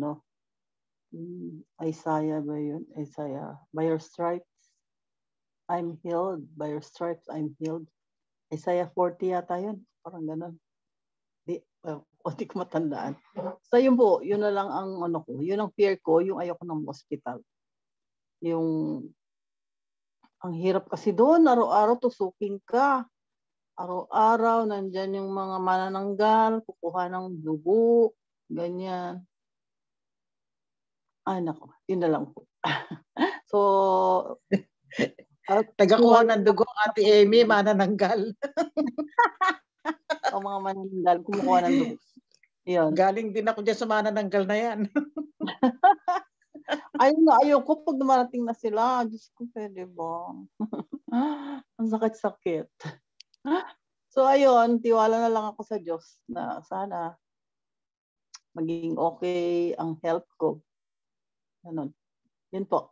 Isaiah ba yun? Isaiah, by your stripes, I'm healed. By your stripes, I'm healed. Isaiah 40 yata yun. Parang ganun. Hindi ko matandaan. So yun po, yun na lang ang ko. Yun ang fear ko, yung ayoko ng hospital. Yung, ang hirap kasi doon, araw-araw tusukin ka. Araw-araw, nandyan yung mga manananggal, kukuha ng dugo, ganyan. Ay, nako. Yun na lang po. So, tagakuha ng dugo, Ate Amy, manananggal. O mga manananggal, kumukuha ng dugo. Yun. Galing din ako dyan sa manananggal na yan. Ayoko pag dumarating na sila. Diyos ko, pwede ba? Ang sakit-sakit. So, ayun, tiwala na lang ako sa Diyos na sana maging okay ang health ko. Ganun. Yun po.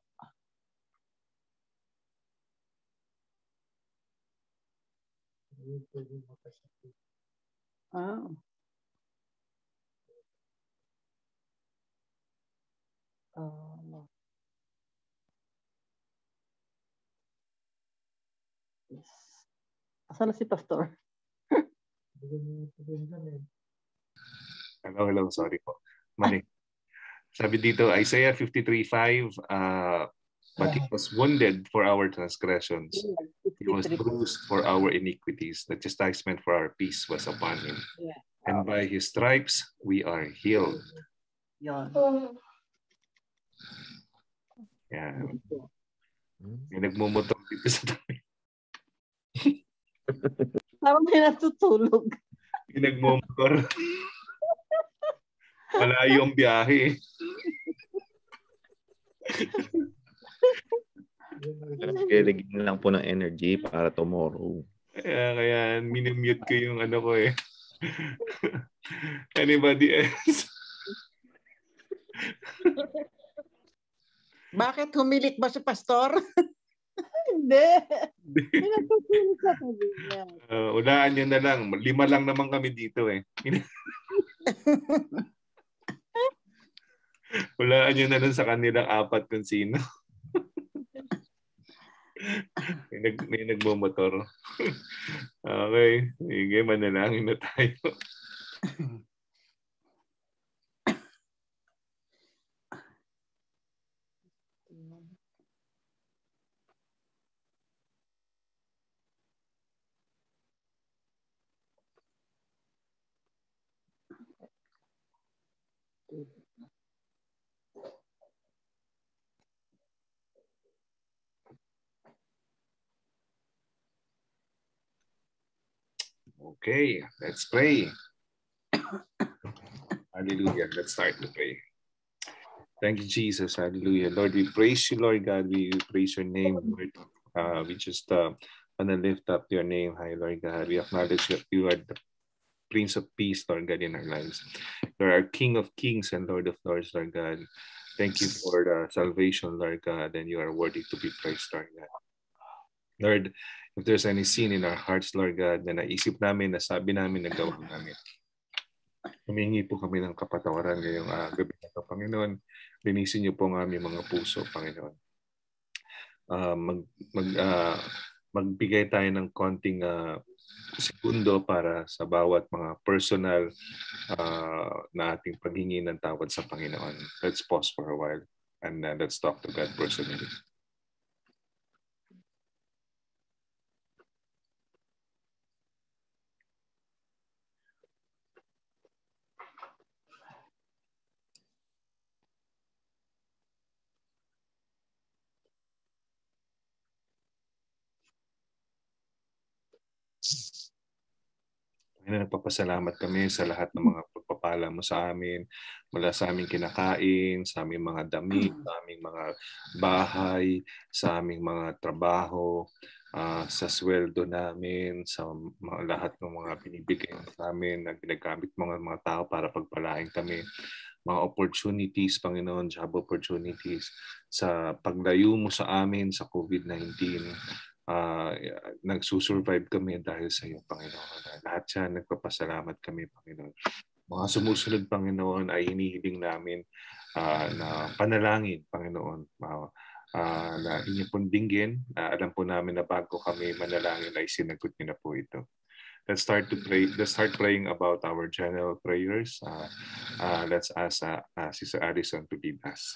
Yes. Asan na si Pastor? Hello, sorry po. Mali. Sabi dito, Isaiah 53:5, but he was wounded for our transgressions. He was bruised for our iniquities. The chastisement for our peace was upon him. And by his stripes, we are healed. Yan. May nagmumotor dito sa tabi. Parang may natutulog. May nagmumotor. Malayo ang biyahe. Lagyan lang po ng energy para tomorrow. Kaya minimute ko yung ko Anybody else? Bakit humilik ba si Pastor? Hindi. Unahan nyo na lang. 5 lang naman kami dito eh. Unahan nyo na lang sa kanilang 4 kung sino. may nagmumotor. Okay. Sige, manalangin na tayo. Okay, let's pray. Hallelujah. Let's start to pray. Thank you, Jesus. Hallelujah. Lord, we praise you, Lord God. We praise your name, Lord. We just want to lift up your name high, Lord God. We acknowledge that you are the Prince of Peace, Lord God, in our lives. You are our King of Kings and Lord of Lords, Lord God. Thank you for the salvation, Lord God, and you are worthy to be praised, Lord God. Lord, if there's any sin in our hearts, Lord God, na naisip namin, nasabi namin, nagawa namin, humingi po kami ng kapatawaran ngayong gabi na ito, Panginoon. Linisin niyo po ang aming mga puso, Panginoon. Magbigay tayo ng konting segundo para sa bawat mga personal na ating paghingi ng tawad sa Panginoon. Let's pause for a while and let's talk to God personally. Nagpapasalamat kami sa lahat ng mga pagpapala mo sa amin, mula sa aming kinakain, sa aming mga damit, sa aming mga bahay, sa aming mga trabaho, sa sweldo namin, sa lahat ng mga binibigay sa amin na ginagamit mga tao para pagpalain kami. Mga opportunities, Panginoon, job opportunities, sa paglayo mo sa amin sa COVID-19. Nagsusurvive kami dahil sa iyo, Panginoon. Lahat siya, nagpapasalamat kami, Panginoon. Mga sumusunod, Panginoon, ay hinihiling namin na panalangin, Panginoon, na inyo pong dinggin. Alam po namin na bago kami manalangin ay sinagot niyo na po ito. Let's start to pray. Let's start praying about our general prayers. Let's ask Sister Addison to lead us.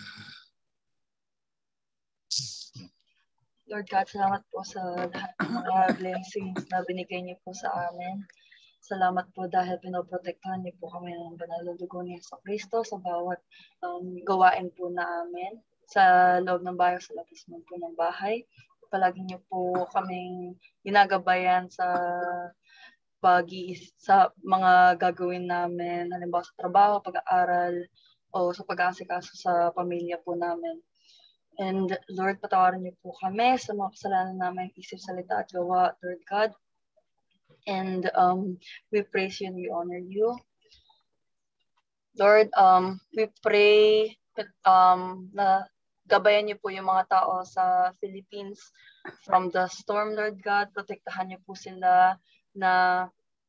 Lord God, salamat po sa lahat ng mga blessings na binigay niyo po sa amin. Salamat po dahil pinoprotektahan niyo po kami ng banal na dugo ni Jesucristo sa bawat gawain po namin sa loob ng bahay, sa labas po ng bahay. Palagi niyo po kaming ginagabayan sa sa mga gagawin namin, halimbawa sa trabaho, pag-aaral, o sa pag-aasikaso sa pamilya po namin. And Lord, patawarin niyo po kami sa mga kasalanan namin, isip, salita at gawa, Lord God. And we praise you and we honor you. Lord, we pray na gabayan niyo po yung mga tao sa Philippines from the storm, Lord God. Protektahan niyo po sila na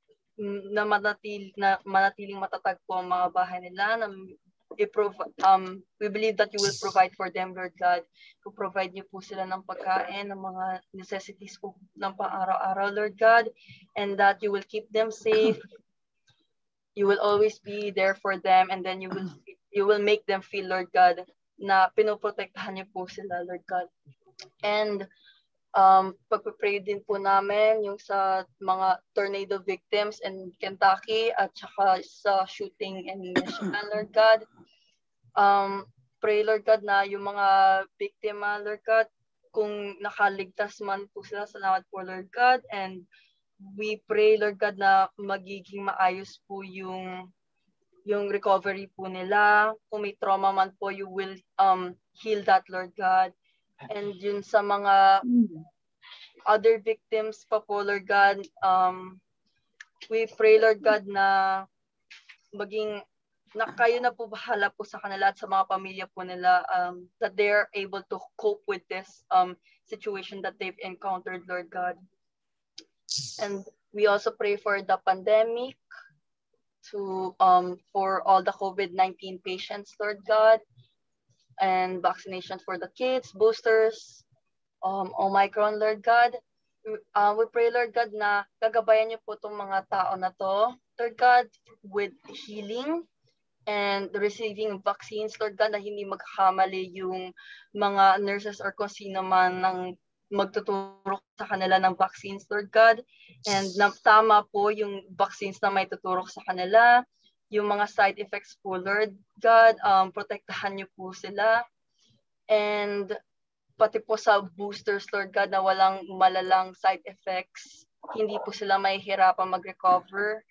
manatiling matatag po ang mga bahay nila, na we believe that you will provide for them, Lord God. Provide niyo po sila ng pagkain, ng mga necessities po ng pang-araw-araw, Lord God, and that you will keep them safe. You will always be there for them, and then you will make them feel, Lord God, na pinoprotektahan niyo po sila, Lord God. And pagpapray din po namin yung sa mga tornado victims in Kentucky at saka sa shooting in Michigan, Lord God. Pray, Lord God, na yung mga biktima, Lord God, kung nakaligtas man po sila, salamat po, Lord God. And we pray, Lord God, na magiging maayos po yung recovery po nila. Kung may trauma man po, you will heal that, Lord God. And yun sa mga other victims pa po, Lord God, we pray, Lord God, na maging na kayo na po bahala po sa kanila at sa mga pamilya po nila, that they're able to cope with this situation that they've encountered, Lord God. And we also pray for the pandemic, for all the COVID-19 patients, Lord God, and vaccinations for the kids, boosters, Omicron, Lord God. We pray, Lord God, na gagabayan niyo po itong mga tao na to, Lord God, with healing and receiving vaccines, Lord God, na hindi magkakamali yung mga nurses or kung sino man ng magtuturo sa kanila ng vaccines, Lord God. And tama po yung vaccines na may tuturok sa kanila. Yung mga side effects po, Lord God, protektahan niyo po sila. And pati po sa boosters, Lord God, na walang malalang side effects, hindi po sila mahihirapan mag-recover.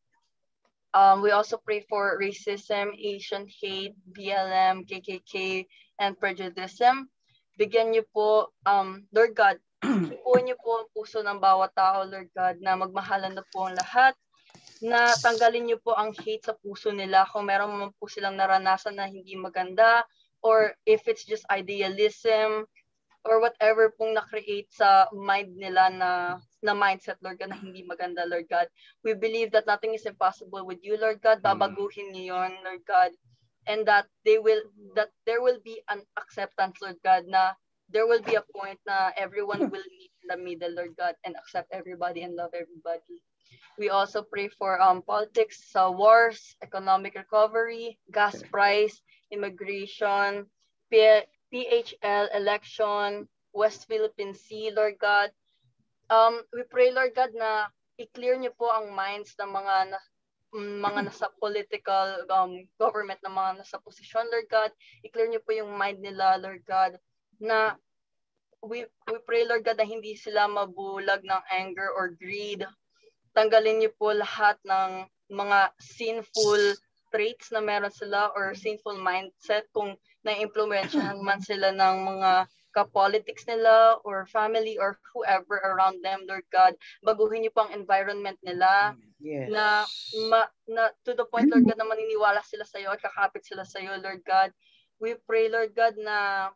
We also pray for racism, Asian hate, BLM, KKK, and prejudice. Bigyan niyo po, Lord God, ipuin niyo po ang puso ng bawat tao, Lord God, na magmahalan na po ang lahat, na tanggalin niyo po ang hate sa puso nila kung meron man po silang naranasan na hindi maganda, or if it's just idealism, or whatever pong na-create sa mind nila na mindset, Lord God, na hindi maganda, Lord God. We believe that nothing is impossible with you, Lord God. Babaguhin niyo yun, Lord God. And that there will be an acceptance, Lord God, na there will be a point na everyone will meet in the middle, Lord God, and accept everybody and love everybody. We also pray for politics, wars, economic recovery, gas price, immigration, PHL election, West Philippine Sea, Lord God. We pray, Lord God, na i-clear niyo po ang minds ng mga nasa political government, na mga nasa posisyon, Lord God. I-clear niyo po yung mind nila, Lord God, na we pray, Lord God, na hindi sila mabulag ng anger or greed. Tanggalin niyo po lahat ng mga sinful traits na meron sila or sinful mindset kung na-impluwensyahan man sila ng mga ka-politics nila or family or whoever around them, Lord God. Baguhin niyo po ang environment nila. Yes. Na to the point, Lord God, na maniniwala sila sa iyo at kakapit sila sa iyo, Lord God. We pray, Lord God, na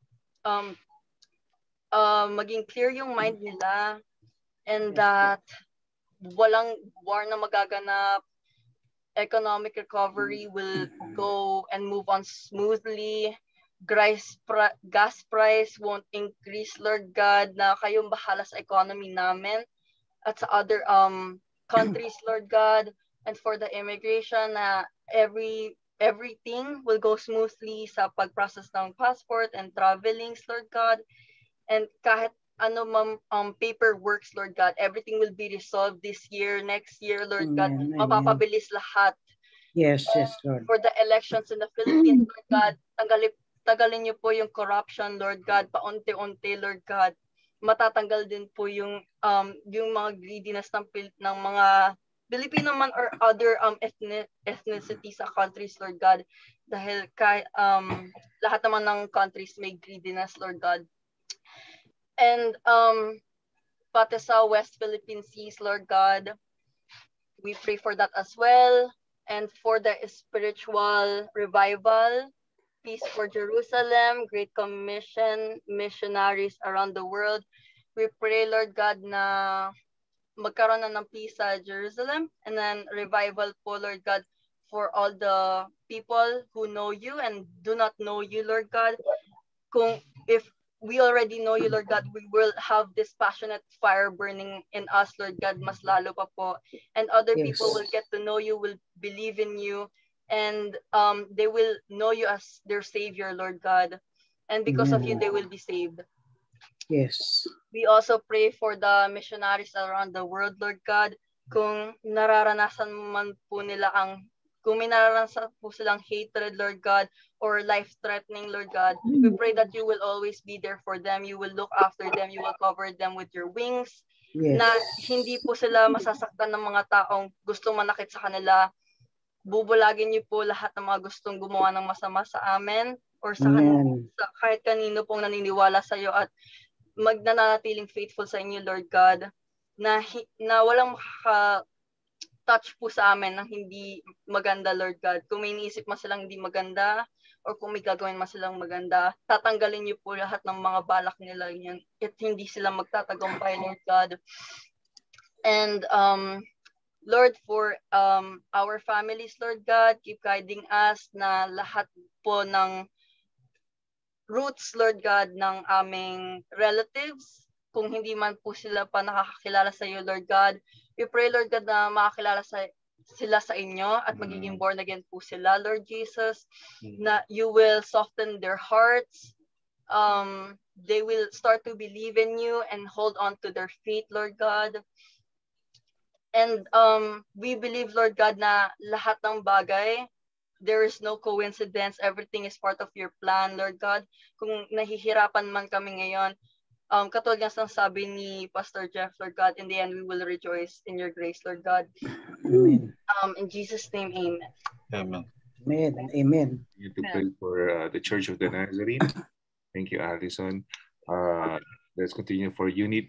maging clear yung mind nila, and that walang war na magaganap. Economic recovery will go and move on smoothly. Gas price won't increase, Lord God, na kayong bahala sa economy namin at sa other countries, Lord God. And for the immigration, na everything will go smoothly sa pag-process ng passport and travelings, Lord God. And kahit ano paperworks, Lord God, everything will be resolved this year, next year, Lord God. Mapapabilis lahat. Yes, Lord. For the elections in the Philippines, Lord God, tagalin niyo po yung corruption, Lord God, paunti-unti, Lord God. Matatanggal din po yung mga greediness ng mga Filipino man or other ethnicities sa countries, Lord God. Dahil lahat naman ng countries may greediness, Lord God. And pati sa West Philippine Seas, Lord God, we pray for that as well. And for the spiritual revival, peace for Jerusalem, Great Commission, missionaries around the world. We pray, Lord God, na magkaroon na ng peace sa Jerusalem, and then revival po, Lord God, for all the people who know you and do not know you, Lord God. If we already know you, Lord God, we will have this passionate fire burning in us, Lord God, mas lalo pa po. And other people will get to know you, will believe in you, and they will know you as their Savior, Lord God. And because of you, they will be saved. Yes. We also pray for the missionaries around the world, Lord God. Kung nararanasan man po nila kung may nararanasan po silang hatred, Lord God, or life-threatening, Lord God, we pray that you will always be there for them. You will look after them. You will cover them with your wings. Yes. Na hindi po sila masasaktan ng mga taong gustong manakit sa kanila. Bubulagin niyo po lahat ng mga gustong gumawa ng masama sa amin or sa kahit kanino pong naniniwala sa iyo, at magnanatiling faithful sa inyo, Lord God, na walang touch po sa amin ng hindi maganda, Lord God. Kung may iniisip man silang hindi maganda, or kung may gagawin man silang maganda, tatanggalin niyo po lahat ng mga balak nila yan. At hindi sila magtatagumpay, Lord God. And Lord, for our families, Lord God, keep guiding us na lahat po ng roots, Lord God, ng aming relatives, kung hindi man po sila pa nakakakilala sa iyo, Lord God, we pray, Lord God, na makakilala sila sa inyo at magiging born again po sila, Lord Jesus, na you will soften their hearts. They will start to believe in you and hold on to their faith, Lord God. And we believe, Lord God, na lahat ng bagay, there is no coincidence. Everything is part of your plan, Lord God. Kung nahihirapan man kami ngayon, katulad ng sabi ni Pastor Jeff, Lord God, in the end, we will rejoice in your grace, Lord God. Amen. In Jesus' name, amen. Amen. Amen. Amen. You to pray for the Church of the Nazarene. Thank you, Alison. Let's continue for unity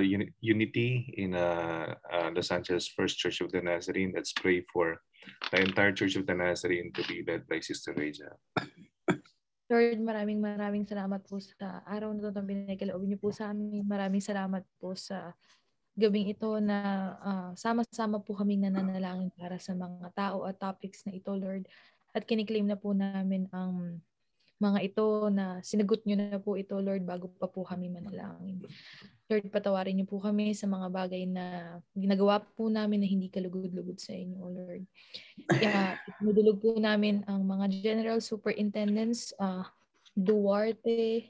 in Los Angeles First Church of the Nazarene. Let's pray for the entire Church of the Nazarene to be led by Sister Reza. Lord, maraming salamat po sa araw na ito na binigaloobin niyo po sa amin. Maraming salamat po sa gabing ito na sama-sama po kaming nananalangin para sa mga tao at topics na ito, Lord. At kiniklaim na po namin ang mga ito na sinagot niyo na po ito, Lord, bago pa po kami manalangin. Lord, patawarin niyo po kami sa mga bagay na ginagawa po namin na hindi kalugod-lugod sa inyo, Lord. Inudulog po namin ang mga General Superintendents, Duarte,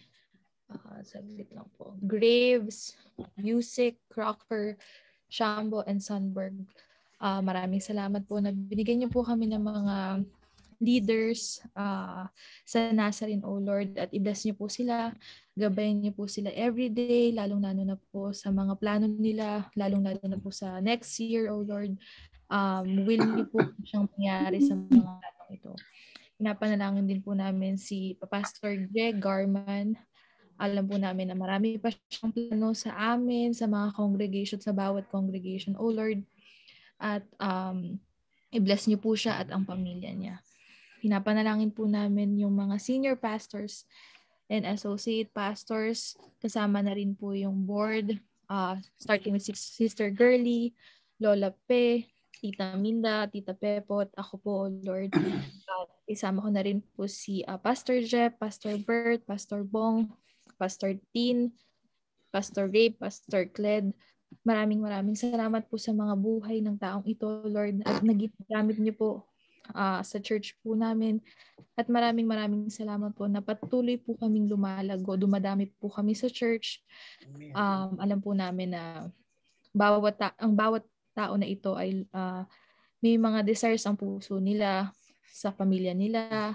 saglit lang po, Graves, Music, Crocker, Shambo, and Sunberg. Maraming salamat po na binigyan niyo po kami ng mga leaders sa Nazarene, O Lord, at i-bless niyo po sila, gabayan niyo po sila everyday, lalong-lalo na po sa mga plano nila, lalong-lalo na po sa next year, O Lord. Will niyo po siyang mangyari sa mga plano ito. Pinapanalangin din po namin si Pastor Greg Garman. Alam po namin na marami pa siyang plano sa amin, sa mga congregation, sa bawat congregation, O Lord. At i-bless niyo po siya at ang pamilya niya. Pinapanalangin po namin yung mga senior pastors and associate pastors. Kasama na rin po yung board, starting with Sister Girly, Lola Pe, Tita Minda, Tita Pepot, ako po, Lord. Isama ko na rin po si Pastor Jeff, Pastor Bert, Pastor Bong, Pastor Tin, Pastor Ray, Pastor Cled. Maraming salamat po sa mga buhay ng taong ito, Lord, at nagigamit niyo po sa church po namin. At maraming salamat po na patuloy po kaming lumalago, dumadami po kami sa church. Alam po namin na ang bawat tao na ito ay may mga desires ang puso nila, sa pamilya nila,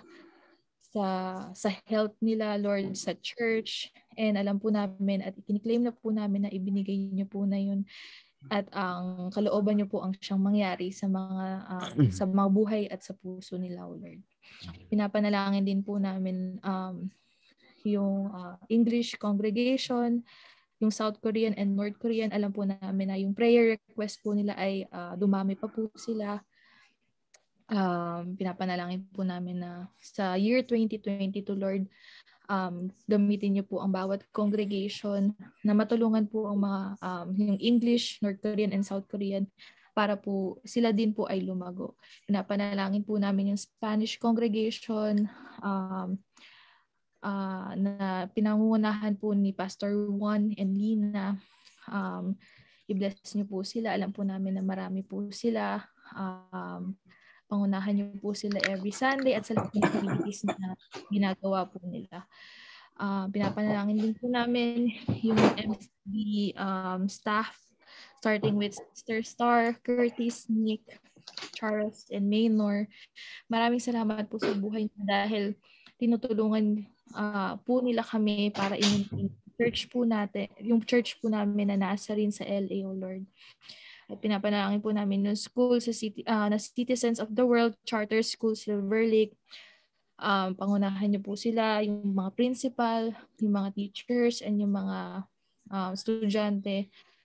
sa health nila, Lord, sa church. And alam po namin at ikiniklaim na po namin na ibinigay niyo po na yun. At ang kalooban niyo po ang siyang mangyari sa mga buhay at sa puso nila, Lord. Pinapanalangin din po namin yung English congregation, yung South Korean and North Korean. Alam po namin na yung prayer request po nila ay dumami pa po sila. Pinapanalangin po namin na sa year 2022, Lord, gamitin niyo po ang bawat congregation na matulungan po ang mga yung English, North Korean, and South Korean para po sila din po ay lumago. Pinapanalangin po namin yung Spanish congregation na pinangungunahan po ni Pastor Juan and Lina. I-bless niyo po sila. Alam po namin na marami po sila. Pangunahan niyo po sila every Sunday at sa lahat ng activities na ginagawa po nila. Pinapanalangin din po namin yung MCB staff, starting with Sister Star, Curtis, Nick, Charles, and Maynor. Maraming salamat po sa buhay niyo dahil tinutulungan po nila kami para yung church po natin, yung church po namin na nasa rin sa LA, O Lord. At pinapanalangin po namin yung school sa na Citizens of the World Charter School Silver Lake. Pangunahan niyo po sila, yung mga principal, yung mga teachers, and yung mga estudyante.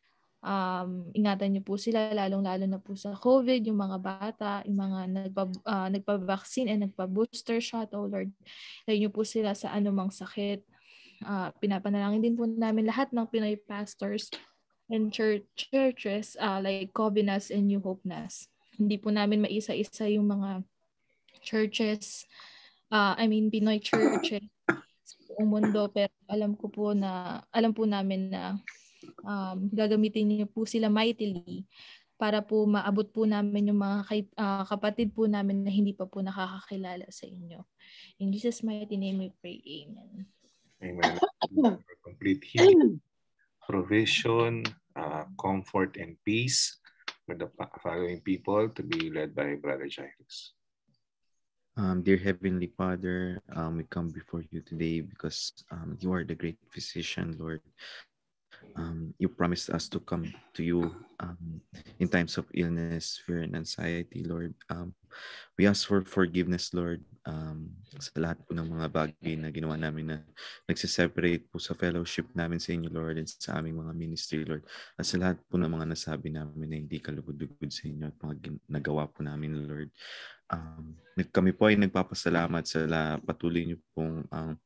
ingatan niyo po sila, lalong-lalo na po sa COVID, yung mga bata, yung mga nagpa-vaccine and nagpa-booster shot, oh Lord. Tayo niyo po sila sa anumang sakit. Pinapanalangin din po namin lahat ng Pinoy pastors and churches like Covenants and New Hope Nas. Hindi po namin maisa-isa yung mga churches, Pinoy churches sa buong mundo, pero alam po namin na gagamitin niyo po sila mightily para po maabot po namin yung mga kapatid po namin na hindi pa po nakakakilala sa inyo. In Jesus' mighty name we pray. Amen. Amen. For complete healing, provision, comfort, and peace for the following people to be led by Brother Jairus. Dear Heavenly Father, we come before you today because you are the great physician, Lord. You promised us to come to you in times of illness, fear, and anxiety, Lord. We ask for forgiveness, Lord, sa lahat po ng mga bagay na ginawa namin na nagsiseparate po sa fellowship namin sa inyo, Lord, and sa aming mga ministry, Lord. At sa lahat po ng mga nasabi namin na hindi kalugod-lugod sa inyo at mga nagawa po namin, Lord. Kami po ay nagpapasalamat sa patuloy niyo pong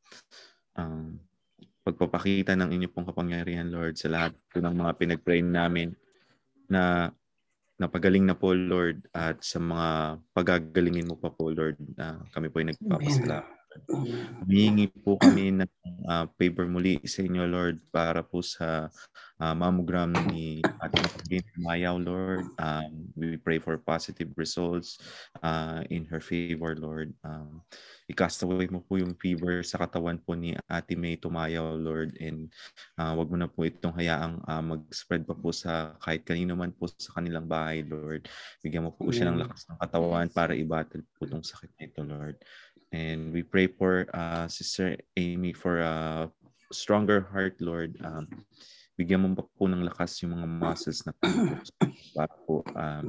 pagpapakita ng inyo pong kapangyarihan, Lord, sa lahat po ng mga pinag-pray namin na napagaling na po, Lord, at sa mga pagagalingin mo pa po, Lord, kami po ay nagpapasalamat. Humihingi po kami ng favor muli sa inyo, Lord, para po sa mammogram ni Ate Mayaw, Lord. We pray for positive results in her favor, Lord. I-cast away mo po yung fever sa katawan po ni Ate May Tumayaw, Lord, and wag mo na po itong hayaang mag-spread pa po sa kahit kanino man po sa kanilang bahay, Lord. Bigyan mo po siya ng lakas ng katawan para i-battle po itong sakit na ito, Lord. And we pray for Sister Amy for a stronger heart, Lord. Bigyan mo po ng lakas yung mga muscles na para po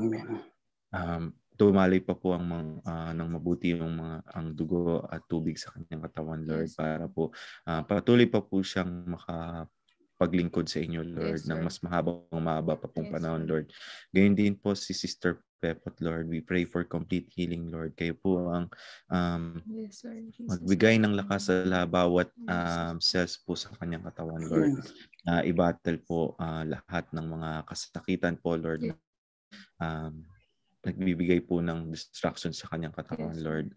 tumalay pa po ng mabuti yung ang dugo at tubig sa kanyang katawan, Lord, para po patuloy pa po siyang makapaglingkod sa inyo, Lord, ng mas mahaba pa pong panahon, Lord. Gayon din po si Sister Pepot, Lord. We pray for complete healing, Lord. Kayo po ang magbigay ng lakas sa bawat cells po sa kanyang katawan, Lord. I-battle po lahat ng mga kasakitan po, Lord. Nagbibigay po ng distraction sa kanyang katawan, Lord.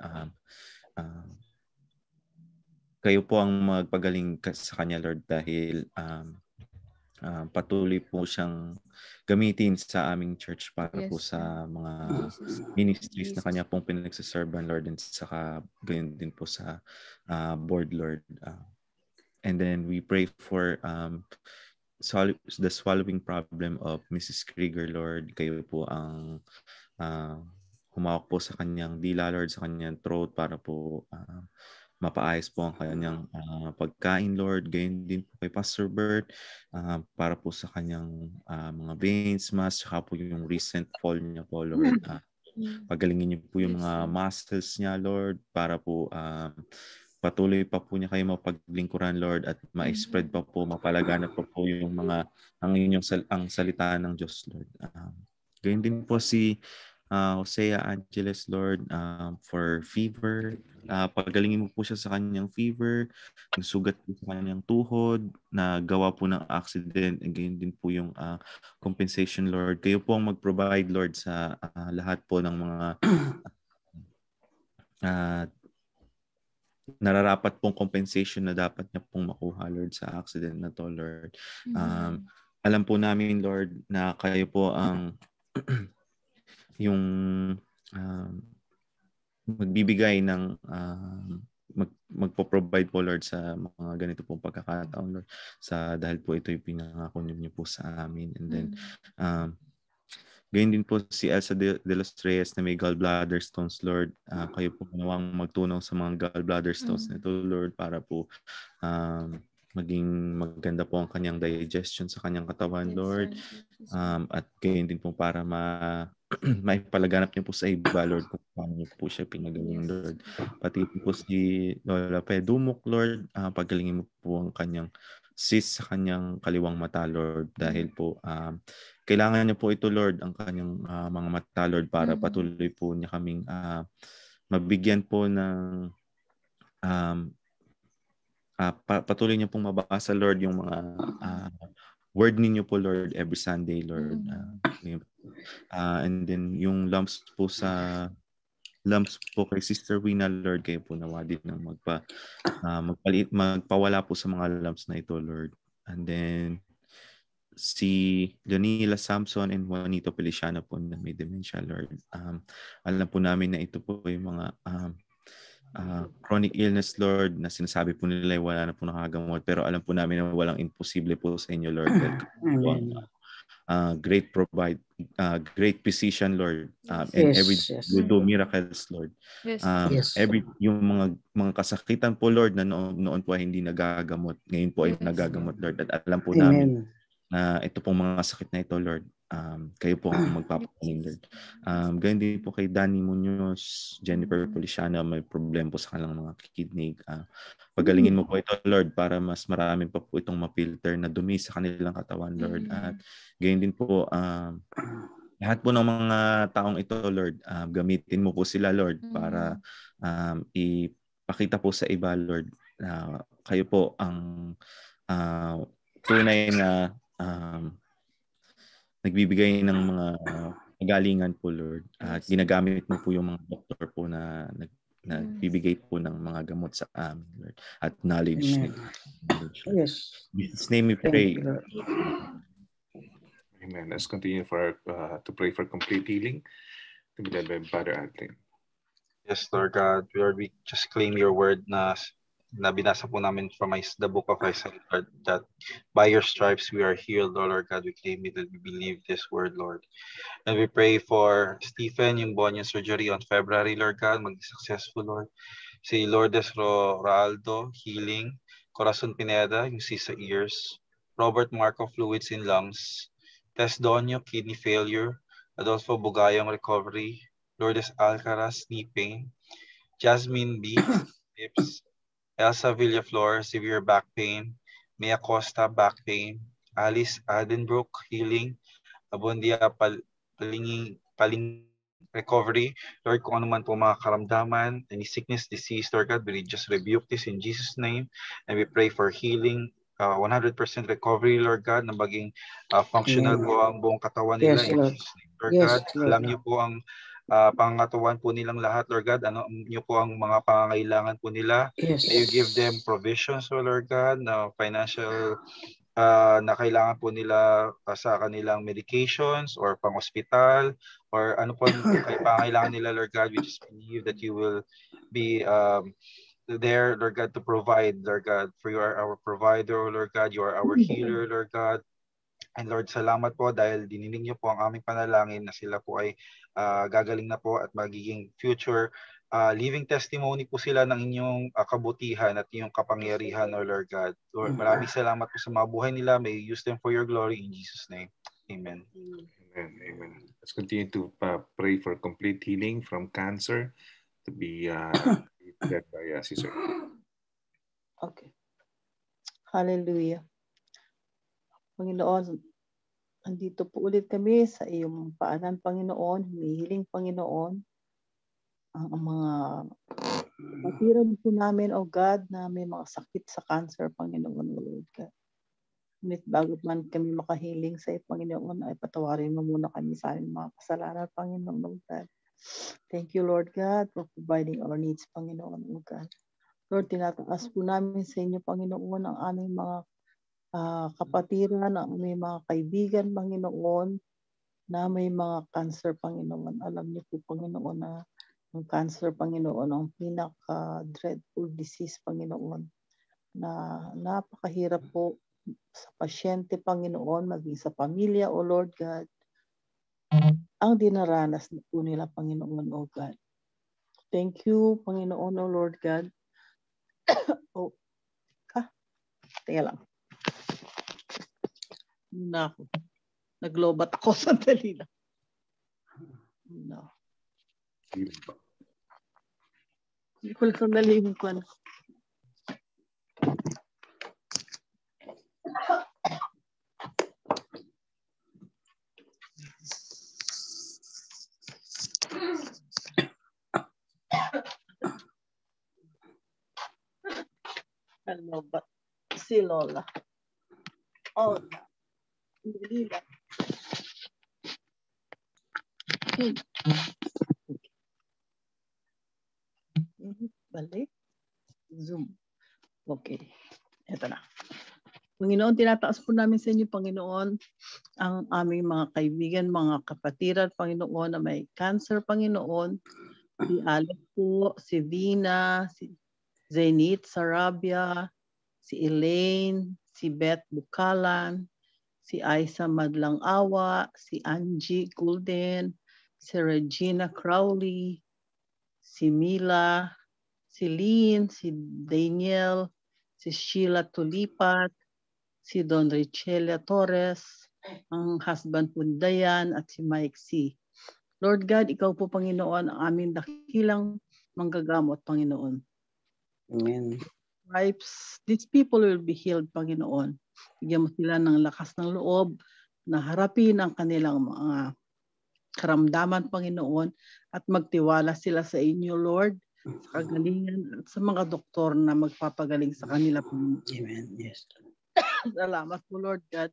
Kayo po ang magpagaling sa kanya, Lord, dahil patuloy po siyang gamitin sa aming church para po sa mga ministries na kanya pong pinagsaserban, Lord, and saka gayon din po sa board, Lord. And then we pray for the swallowing problem of Mrs. Krieger, Lord. Kayo po ang humawak po sa kanyang dila, Lord, sa kanyang throat para po mapaayos po ang kanyang pagkain, Lord. Gayon din po kay Pastor Bert para po sa kanyang mga veins, mass, saka po yung recent fall niya po, Lord. Pagalingin niyo po yung mga muscles niya, Lord, para po patuloy pa po niya kayo mapaglingkuran, Lord, at ma-spread pa po, mapalaganap pa po yung mga ang salita ng Diyos, Lord. Gayon din po si Hosea Angeles, Lord, for fever. Pagalingin mo po siya sa kanyang fever, yung sugat po sa kanyang tuhod, na gawa po ng accident, and gayon din po yung compensation, Lord. Kayo po ang mag-provide, Lord, sa lahat po ng mga nararapat pong compensation na dapat niya pong makuha, Lord, sa accident na to, Lord. Alam po namin, Lord, na kayo po ang yung magbibigay ng magpo-provide po, Lord, sa mga ganito pong pagkakataon, Lord, dahil po ito yung pinangako niyo po sa amin. And then gayon din po si Elsa de los Reyes na may gallbladder stones, Lord. Kayo po nawang magtunaw sa mga gallbladder stones nito, Lord, para po maging maganda po ang kanyang digestion sa kanyang katawan, Lord. At gayon din po para maipalaganap niyo po sa iba, Lord, kung paano niyo po siya pinagaling, Lord. Pati po si Lola Pedumok, Lord, pagalingin mo po ang kanyang cyst sa kanyang kaliwang mata, Lord, dahil po kailangan niya po ito, Lord, ang kanyang mga mata, Lord, para patuloy po niya kaming mabigyan po ng patuloy niyo pong mabasa, Lord, yung mga word ninyo po, Lord, every Sunday, Lord. And then yung lumps po kay Sister Wina, Lord, kayo po nawa din ng magpawala po sa mga lumps na ito, Lord. And then si Leonila Samson and Juanito Feliciano po na may dementia, Lord. Alam po namin na ito po yung mga chronic illness, Lord, na sinasabi po nila wala na po nakagamot, pero alam po namin na walang imposible po sa inyo, Lord. Great physician, Lord, and every you do miracles, Lord. Every yung mga kasakitan po, Lord, na noon po ay hindi nagagamot, ngayon po ay nagagamot, Lord, at alam po namin na ito pong mga sakit na ito, Lord, kayo po ang magpapagaling, Lord. Ganyan din po kay Danny Munoz, Jennifer Feliciano, may problem po sa kanilang mga kidney. Pagalingin mo po ito, Lord, para mas marami pa po itong ma-filter na dumi sa kanilang katawan, Lord. At ganyan din po, lahat po ng mga taong ito, Lord, gamitin mo po sila, Lord, para ipakita po sa iba, Lord, na kayo po ang tunay na nagbibigay ng mga kagalingan po, Lord. At ginagamit mo po yung mga doktor po na nagbibigay po ng mga gamot sa amin, Lord. At knowledge. Yes. In Jesus' name we pray. Amen. Let's continue to pray for complete healing to be led by Father Alvin. Yes, Lord God, Lord, we just claim your word na binasa po namin from the book of Isaiah, Lord, that by your stripes we are healed, Lord God. We claim it and we believe this word, Lord. And we pray for Stephen, yung buwan yung surgery on February, Lord God, maging successful, Lord. Si Lourdes Raldo, healing. Corazon Pineda, yung sa ears. Robert Marco, fluids in lungs. Tess Donio, kidney failure. Adolfo Bugayong, recovery. Lourdes Alcaraz, knee pain. Jasmine B, hips. Elsa Villaflor, severe back pain. Mia Costa, back pain. Alice Adenbrook, healing. Abundia Paling recovery. Lord, kung ano man po mga karamdaman, any sickness, disease, Lord God, we just rebuke this in Jesus' name. And we pray for healing, 100% recovery, Lord God, na maging functional po ang buong katawan nila. Yes, Lord. Lord God, alam niyo po ang pangangatuan po nilang lahat, Lord God. Ano niyo po ang mga pangangailangan po nila. Yes. May you give them provisions, Lord God, na financial na kailangan po nila sa kanilang medications or pang-hospital or ano po pangailangan nila, Lord God. We just believe that you will be there, Lord God, to provide, Lord God, for you are our provider, Lord God. You are our healer, Lord God. And Lord, salamat po dahil dininig niyo po ang aming panalangin na sila po ay gagaling na po at magiging future living testimony po sila ng inyong kabutihan at inyong kapangyarihan, O Lord God. Lord, maraming salamat po sa mga buhay nila. May you use them for your glory in Jesus' name. Amen. Amen. Amen. Let's continue to pray for complete healing from cancer to be led by Sister. Okay. Hallelujah. Panginoon, andito po ulit kami sa iyong paanan, Panginoon, humihiling, Panginoon, ang mga patiran po namin, O God, na may mga sakit sa cancer, Panginoon, O Lord God. Ngunit bago man kami makahiling sa iyo, Panginoon, ay patawarin mo muna kami sa aming mga kasalanan, Panginoon, O God. Thank you, Lord God, for providing our needs, Panginoon, O God. Lord, tinataas po namin sa inyo, Panginoon, ang aming mga kapatiran, ang may mga kaibigan, Panginoon, na may mga cancer, Panginoon. Alam niyo po, Panginoon, na ang cancer, Panginoon, ang pinaka-dreadful disease, Panginoon, na napakahirap po sa pasyente, Panginoon, maging sa pamilya, O Lord God, ang dinaranas na po nila, Panginoon, O God. Thank you, Panginoon, O Lord God. Tingnan lang. Nako. Naglobat ako sandali lang. No. Sandali ko ano. Ano ba? Si Lola. Oh, hindi lang. Balik. Zoom. Okay. Ito na. Panginoon, tinataas po namin sa inyo, Panginoon, ang aming mga kaibigan, mga kapatiran, Panginoon, na may cancer, Panginoon. Si Alex po, si Vina, si Zenith Sarabia, si Elaine, si Beth Bukalan, si Aisa Madlang Awa, si Angie Golden, si Regina Crowley, si Mila, si Lynn, si Daniel, si Sheila Tulipat, si Don Richelia Torres, ang husband po ni Dayan, at si Mike C. Lord God, ikaw po, Panginoon, ang aming dakilang manggagamot, Panginoon. Amen. These people will be healed, Panginoon. Bigyan mo sila ng lakas ng loob na harapin ang kanilang mga karamdaman, Panginoon, at magtiwala sila sa inyo, Lord, sa kagalingan at sa mga doktor na magpapagaling sa kanila, Panginoon. Amen. Yes. Salamat po, Lord God.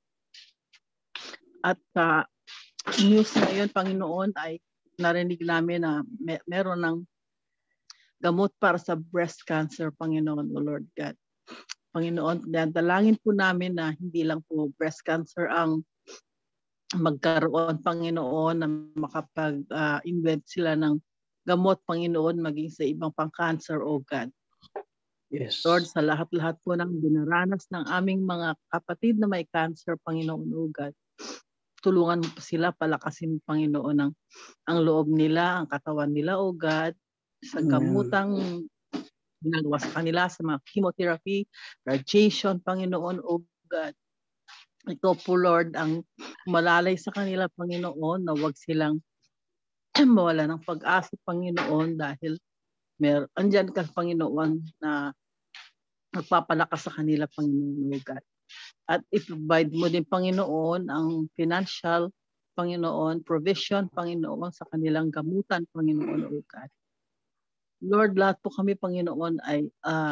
At sa news ngayon, Panginoon, ay narinig namin na meron ng gamot para sa breast cancer, Panginoon, O Lord God. Panginoon, dalangin po namin na hindi lang po breast cancer ang magkaroon, Panginoon, na makapag-invent sila ng gamot, Panginoon, maging sa ibang pang-cancer, O God. Yes. Lord, sa lahat-lahat po ng dinaranas ng aming mga kapatid na may cancer, Panginoon, O God, tulungan mo po sila, palakasin, Panginoon, ang loob nila, ang katawan nila, O God, sa gamutang ginagawa sa kanila, sa mga chemotherapy, radiation, Panginoon, O God. Ito po, Lord, ang malalay sa kanila, Panginoon, na huwag silang mawala ng pag-asa, Panginoon, dahil andyan ka, Panginoon, na magpapalakas sa kanila, Panginoon, O God. At i-provide mo din, Panginoon, ang financial, Panginoon, provision, Panginoon, sa kanilang gamutan, Panginoon, O God. Lord, lahat po kami, Panginoon, ay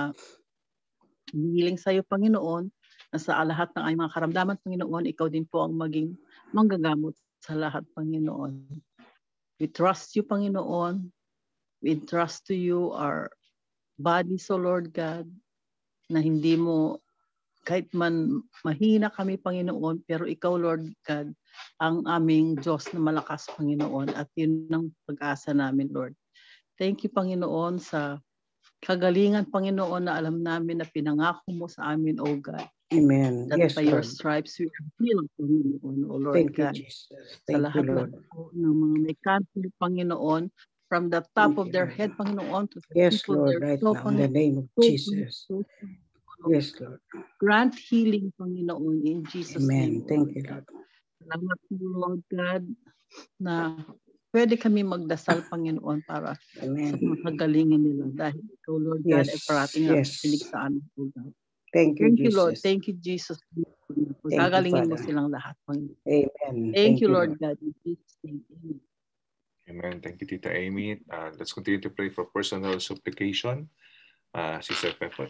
hinihiling sa iyo, Panginoon, na sa lahat ng ay mga karamdaman, Panginoon, ikaw din po ang maging manggagamot sa lahat, Panginoon. We trust you, Panginoon. We entrust to you our bodies, O Lord God, na hindi mo, kahit man mahina kami, Panginoon, pero ikaw, Lord God, ang aming Diyos na malakas, Panginoon, at yun ang pag-asa namin, Lord. Thank you, Panginoon, sa kagalingan, Panginoon, na alam namin na pinangako mo sa amin, O God. Amen. That Yes, by your Lord. stripes we are healed, Panginoon, O Lord Thank you, God. Jesus. Sa Thank you, lahat Lord. po ng mga may cancer, Panginoon, from the top of their head, Panginoon, to the Yes, tip of Lord, their right toe, now, in the name of Jesus. Yes, Lord. Grant healing, Panginoon, in Jesus' name. Amen. Thank you, Lord. Salamat po, Lord God, na pwede kami magdasal, Panginoon, para Amen. sa mga kagalingan nila. Dahil ikaw, Lord God, ay parating ang pinig sa amin, Lord. Thank you, Thank you, Jesus. Lord. Thank you, Jesus. Thank you, Gagalingin mo Father. silang lahat, Panginoon. Amen. Thank you, Lord God. In Jesus' name. Amen. Amen. Thank you, Tita Amy. Let's continue to pray for personal supplication. Sister Pepper.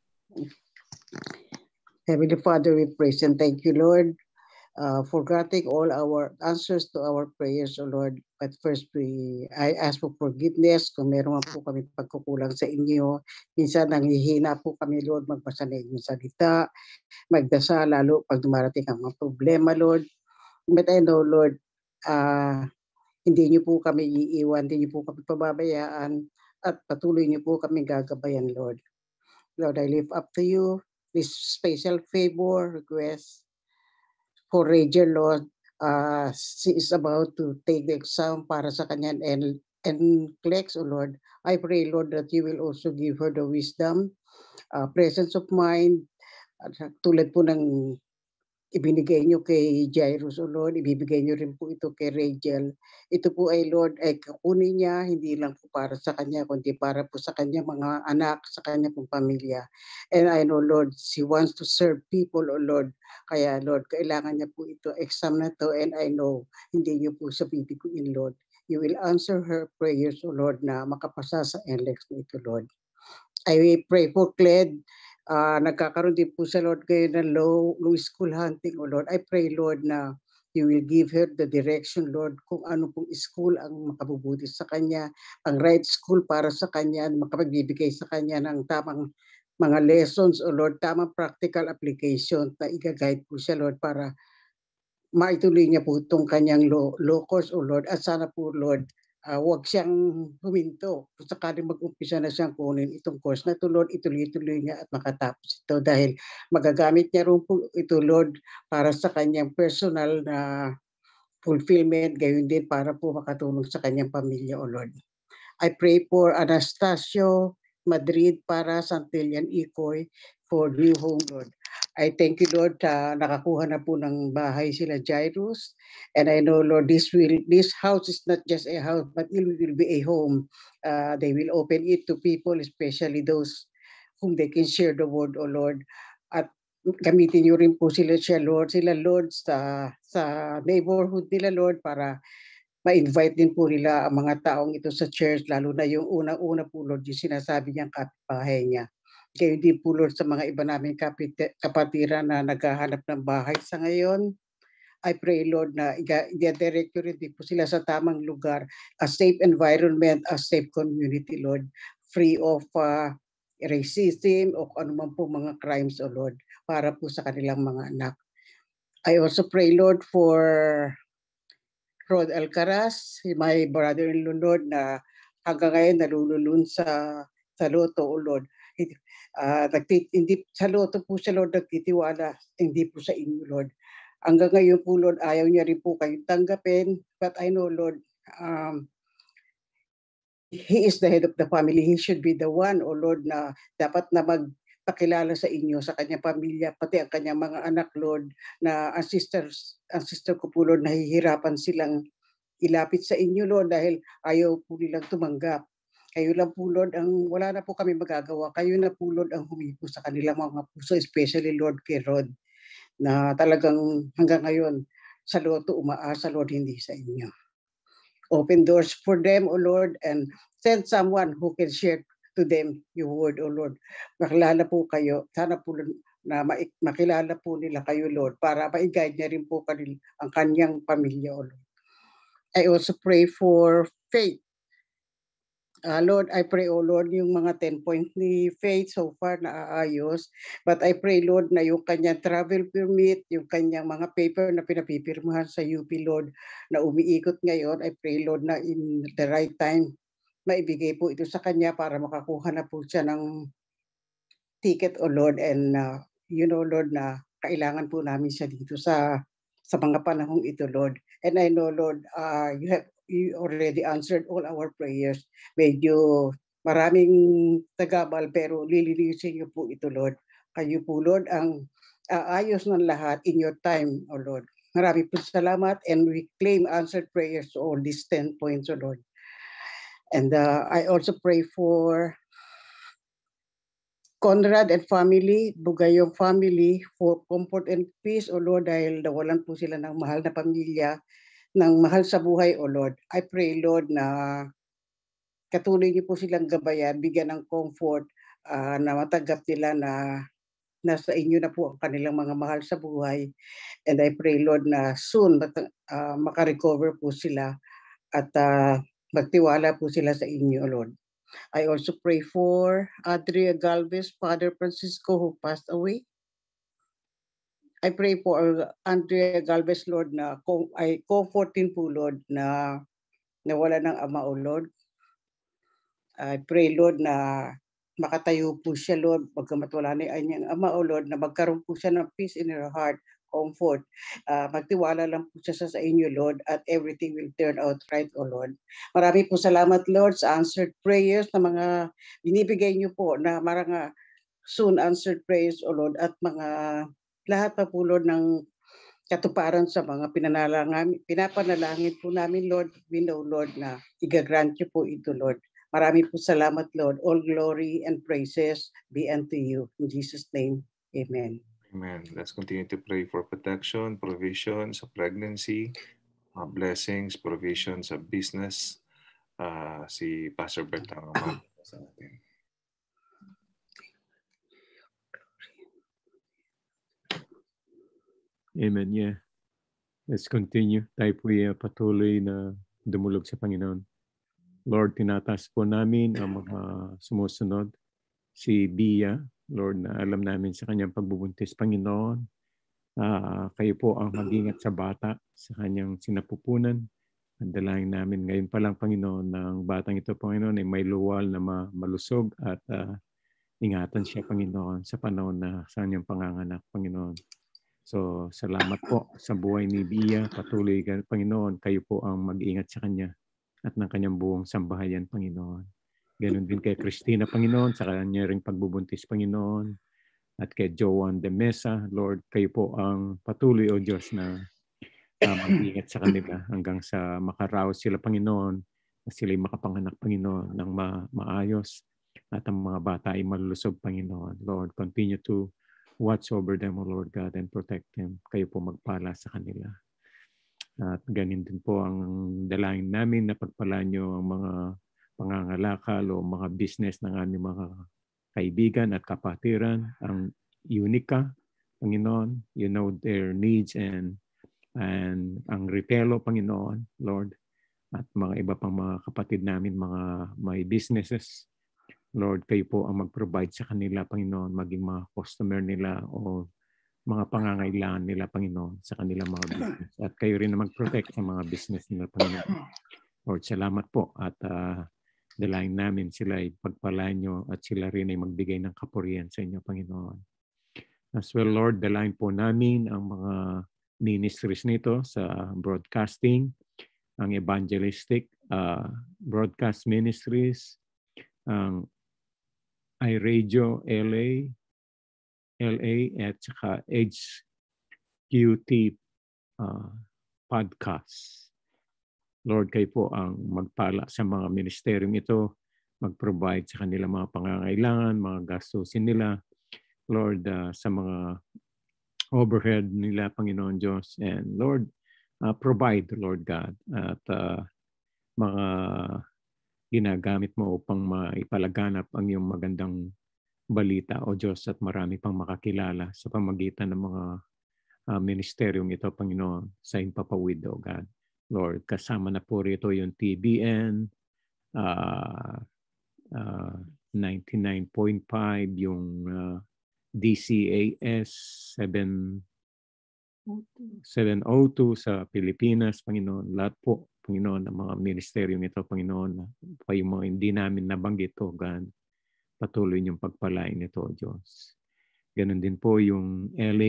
Heavenly Father, we praise and thank you, Lord, for granting all our answers to our prayers, O Lord. But first, I ask for forgiveness kung meron po kami pagkukulang sa inyo. Minsan nanghihina po kami, Lord, magbasa ng inyong salita, magdasal, lalo pag dumarating ang mga problema, Lord. But I know, Lord, hindi niyo po kami iiwan, hindi niyo po kami pababayaan, at patuloy niyo po kami gagabayan, Lord. Lord, I lift up to you this special favor request for Rachel, Lord. She is about to take the exam para sa kanya and NCLEX, oh Lord. I pray, Lord, that you will also give her the wisdom, presence of mind, tulad po ng ibinigay niyo kay Jairus, O Lord, ibibigay niyo rin po ito kay Rachel. Ito po ay Lord, ay kukunin niya, hindi lang po para sa kanya, kundi para po sa kanya mga anak, sa kanya pong pamilya. And I know, Lord, she wants to serve people, O Lord. Kaya Lord, kailangan niya po ito, exam na to, and I know, hindi niyo po sa bibiguin, Lord. You will answer her prayers, O Lord, na makapasa sa NLEX na ito, Lord. I pray for Cled. Nagkakaroon din po sa Lord kayo ng low school hunting, O Lord. I pray, Lord, na you will give her the direction, Lord, kung ano pong school ang makabubuti sa kanya, ang right school para sa kanya, makapagbibigay sa kanya ng tamang mga lessons, O Lord, tamang practical application na i-guide po siya, Lord, para maituloy niya po itong kanyang law course, O Lord. At sana po, Lord, huwag siyang huminto. Kung sakaling mag-umpisa na siyang kunin itong course na ito, Lord, ituloy-tuloy niya at makatapos ito dahil magagamit niya rin po ito, Lord, para sa kanyang personal na fulfillment, gayon din para po makatulong sa kanyang pamilya, O Lord. I pray for Anastasio Madrid para Santillan Ikoy for new home, Lord. I thank you, Lord, nakakuha na po ng bahay sila Jairus. And I know, Lord, this house is not just a house, but it will be a home. They will open it to people, especially those whom they can share the word, O Lord. At gamitin niyo rin po sila, Lord, sa neighborhood nila, Lord, para ma-invite din po nila ang mga taong ito sa church, lalo na yung unang-una po, Lord, yung sinasabi niyang kapitbahay niya. Kayo din po, Lord, sa mga iba namin kapatiran na naghahanap ng bahay sa ngayon. I pray, Lord, na i-direct rin din po sila sa tamang lugar, a safe environment, a safe community, Lord, free of racism o anuman po mga crimes, O Lord, para po sa kanilang mga anak. I also pray, Lord, for Rod Alcaraz, my brother-in-law, Lord, na hanggang ngayon nalululun sa loto, O Lord. Hindi sa loto po siya, Lord, nagtitiwala, hindi po sa inyo, Lord. Hanggang ngayon po, Lord, ayaw niya rin po kayong tanggapin. But I know, Lord, he is the head of the family. He should be the one, O Lord, na dapat na magpakilala sa inyo, sa kanyang pamilya, pati ang kanyang mga anak, Lord, na ang sister ko po, Lord, nahihirapan silang ilapit sa inyo, Lord, dahil ayaw po nilang tumanggap. Kayo lang po, Lord, wala na po kami magagawa. Kayo na po, Lord, ang humipo sa kanilang mga puso, especially, Lord, kay Rod, na talagang hanggang ngayon sa loto umaasa, Lord, hindi sa inyo. Open doors for them, O Lord, and send someone who can share to them your word, O Lord. Makilala po kayo. Sana po na makilala po nila kayo, Lord, para ma-guide niya rin po ang kanyang pamilya, O Lord. I also pray for Faith. Lord, I pray, O Lord, yung mga 10 points ni Faith so far naaayos. But I pray, Lord, na yung kanyang travel permit, yung kanyang mga paper na pinapipirmahan sa UP, Lord, na umiikot ngayon, I pray, Lord, na in the right time, maibigay po ito sa kanya para makakuha na po siya ng ticket, O Lord. And you know, Lord, na kailangan po namin siya dito sa mga panahong ito, Lord. And I know, Lord, you already answered all our prayers. Medyo maraming tagabal, pero lilinisin niyo po ito, Lord. Kayo po, Lord, ang aayos ng lahat in your time, O Lord. Marami po salamat, and we claim answered prayers to all these 10 points, O Lord. And I also pray for Conrad and family, Bugayong family, for comfort and peace, O Lord, dahil nawalan po sila ng mahal na pamilya, ng mahal sa buhay, O Lord. I pray, Lord, na katuloy niyo po silang gabayan, bigyan ng comfort, na matanggap nila na nasa inyo na po ang kanilang mga mahal sa buhay. And I pray, Lord, na soon makarecover po sila at magtiwala po sila sa inyo, Lord. I also pray for Andrea Galvez, Father Francisco, who passed away. I pray for Andrea Galvez, Lord, na ay comforting po, Lord, na nawala ng ama, O Lord. I pray, Lord, na makatayo po siya, Lord, pagkamat wala na yung ama, O Lord, na magkaroon po siya ng peace in her heart, comfort. Magtiwala lang po siya sa inyo, Lord, at everything will turn out right, O Lord. Marami po salamat, Lord, sa answered prayers na mga binibigay niyo po na marang soon answered prayers, O Lord, at mga lahat pa po, Lord, ng katuparan sa mga pinapanalangin po namin, Lord. We know, Lord, na igagrant niyo po ito, Lord. Marami po salamat, Lord. All glory and praises be unto you. In Jesus' name, amen. Amen. Let's continue to pray for protection, provision sa pregnancy, blessings, provision sa business. Si Pastor Bert ang sa atin. Amen. Yeah. Let's continue. Tayo po patuloy na dumulog sa Panginoon. Lord, tinataas po namin ang mga sumusunod. Si Bia, Lord, na alam namin sa kanyang pagbubuntis, Panginoon. Kayo po ang mag-ingat sa bata, sa kanyang sinapupunan. Ang dalangin namin ngayon pa lang, Panginoon, ng batang ito, Panginoon, ay may luwal na malusog at ingatan siya, Panginoon, sa panahon na sa kanyang panganganak, Panginoon. So, salamat po sa buhay ni Bia. Patuloy, Panginoon, kayo po ang mag-ingat sa kanya at ng kanyang buong sambahayan, Panginoon. Ganon din kay Christina, Panginoon, sa kanya ring pagbubuntis, Panginoon. At kay Joan de Mesa, Lord, kayo po ang patuloy, O Diyos, na mag-ingat sa kanila hanggang sa makaraos sila, Panginoon, na sila'y makapanganak, Panginoon, ng maayos at ang mga bata ay malulusog, Panginoon. Lord, continue to watch over them, O Lord God, and protect them. Kayo po magpala sa kanila. At ganin din po ang dalangin namin na pagpalaan nyo ang mga pangangalakal o mga business ng aming mga kaibigan at kapatiran. Ang Unica, Panginoon, you know their needs and ang Ripelo, Panginoon, Lord, at mga iba pang mga kapatid namin, mga may businesses. Lord, kayo po ang mag-provide sa kanila, Panginoon, maging mga customer nila o mga pangangailangan nila, Panginoon, sa kanilang mga business. At kayo rin na mag-protect sa mga business nila, Panginoon. Lord, salamat po at dalangin namin sila ay pagpalaan nyo at sila rin ay magbigay ng kapurihan sa inyo, Panginoon. As well, Lord, dalangin po namin ang mga ministries nito sa broadcasting, ang evangelistic broadcast ministries, ang iRadio LA at saka HQT podcast. Lord, kayo po ang magpala sa mga ministeryong ito, mag-provide sa kanila mga pangangailangan, mga gastusin nila. Lord, sa mga overhead nila, Panginoon Diyos. And Lord, provide, Lord God, at mga ginagamit mo upang maipalaganap ang iyong magandang balita, O Diyos, at marami pang makakilala sa pamagitan ng mga ministeryong ito, Panginoon, sa impapawid, O God. Lord, kasama na po rito yung TBN, 99.5, yung DCAS 702 sa Pilipinas, Panginoon. Lahat po, Panginoon, ng mga ministeryong ito, Panginoon, pa yung mga hindi namin nabanggit, O God, patuloy niyong pagpalain ito, O Diyos. Ganon din po yung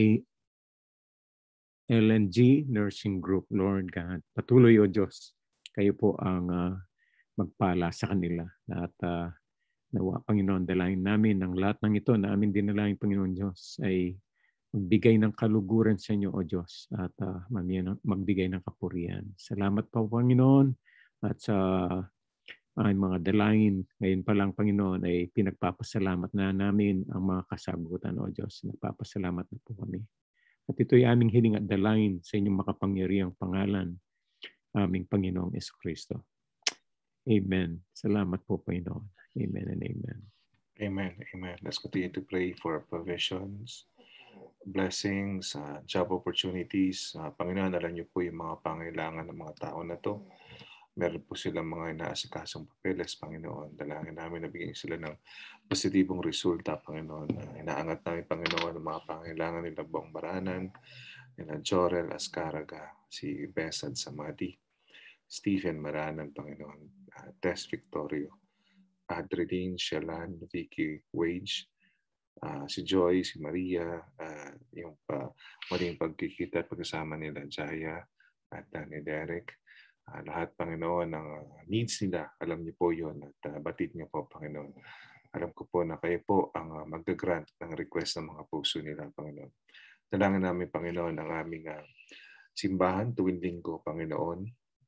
LNG Nursing Group, Lord God. Patuloy, O Diyos, kayo po ang magpala sa kanila. At nawa, Panginoon, dalangin namin ng lahat ng ito na amin dinalangin, Panginoon Diyos, ay magbigay ng kaluguran sa inyo, O Diyos, at magbigay ng kapurihan. Salamat po, Panginoon, at sa mga dalangin ngayon pa lang, Panginoon, ay pinagpapasalamat na namin ang mga kasagutan, O Diyos. Nagpapasalamat na po kami. At ito'y aming hiling at dalangin sa inyong makapangyarihang pangalan, aming Panginoong Jesucristo. Amen. Salamat po, Panginoon. Amen and amen. Amen. Amen. Let's continue to pray for provisions, blessings, job opportunities. Panginoon, alam niyo po yung mga pangailangan ng mga tao na to. Meron po silang mga inaasikasong papeles, Panginoon. Dalangin namin na bigyan sila ng positibong resulta, Panginoon. Inaangat namin, Panginoon, ang mga pangailangan nila Bong Baranan, nila Jorel Ascaraga, si Besad Samadi, Stephen Maranan, Panginoon, Tess Victorio, Adreline Shalan, Vicky Wage, si Joy, si Maria, yung muling pagkikita at pagkasama nila Jaya at ni Derek. Lahat, Panginoon, ng needs nila, alam niyo po yun at batid niyo po, Panginoon. Alam ko po na kayo po ang mag-grant ng request ng mga puso nila, Panginoon. Dalangin namin, Panginoon, ang aming simbahan tuwing linggo, Panginoon.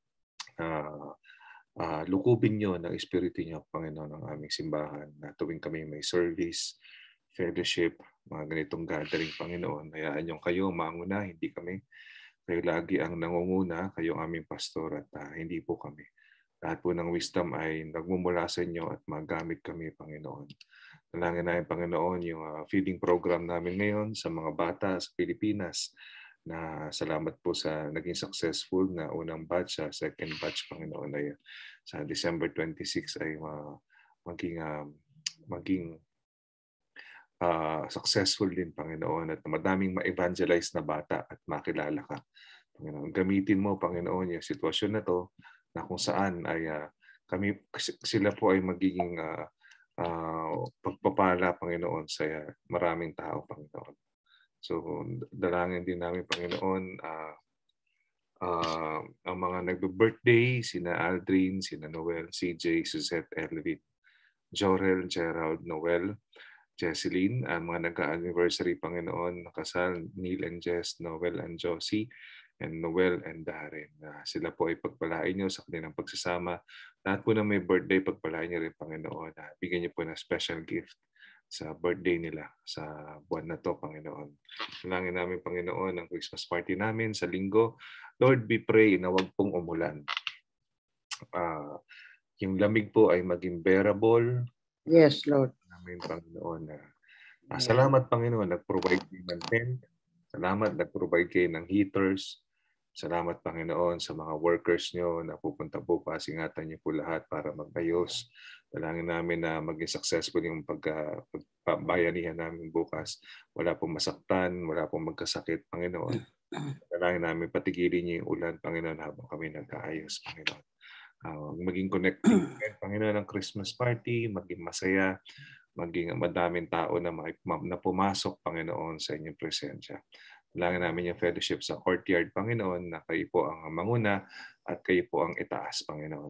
Lukubin niyo ng Espiritu niyo, Panginoon, ang aming simbahan na tuwing kami may service, fellowship, mga ganitong gathering, Panginoon. Hayaan niyo kayo manguna, hindi kami. Kayo lagi ang nangunguna, kayo ang aming pastor at hindi po kami. Lahat po ng wisdom ay nagmumula sa inyo at magamit kami, Panginoon. Dalangin namin, Panginoon, yung feeding program namin ngayon sa mga bata sa Pilipinas, na salamat po sa naging successful na unang batch, second batch, Panginoon, ay sa December 26 ay maging successful din, Panginoon, at madaming ma-evangelize na bata at makilala ka, Panginoon. Gamitin mo, Panginoon, yung sitwasyon na to na kung saan ay sila po ay magiging pagpapala, Panginoon, sa maraming tao, Panginoon. So, dalangin din namin, Panginoon, ang mga nagbe-birthday, sina Aldrin, sina Noel, CJ, Suzette, Elvin, Jorel, Gerald, Noel, Jesseline, ang mga nag-anniversary, Panginoon, nakasal, Neil and Jess, Noel and Josie, and Noel and Darren. Sila po ay pagpalain niyo sa kanilang pagsasama. Lahat po na may birthday, pagpalain niyo rin, Panginoon. Bigyan niyo po ng special gift sa birthday nila sa buwan na to, Panginoon. Dalangin namin, Panginoon, ang Christmas party namin sa linggo. Lord, we pray na wag pong umulan. Yung lamig po ay maging bearable. Yes, Lord. Namin, Panginoon. Salamat, Panginoon, nag-provide kayo ng tent. Salamat, nag-provide kayo ng heaters. Salamat, Panginoon, sa mga workers nyo na pupunta bukas. Ingatan niyo po lahat para mag-ayos. Dalangin namin na maging successful yung pagbayanihan namin bukas. Wala pong masaktan, wala pong magkasakit, Panginoon. Dalangin namin patigilin niyo yung ulan, Panginoon, habang kami nag-aayos, Panginoon. Maging connecting, Panginoon, ng Christmas party, maging masaya, maging madaming tao na pumasok, Panginoon, sa inyong presensya. Dalangin namin yung fellowship sa courtyard, Panginoon, na kayo po ang manguna at kayo po ang itaas, Panginoon.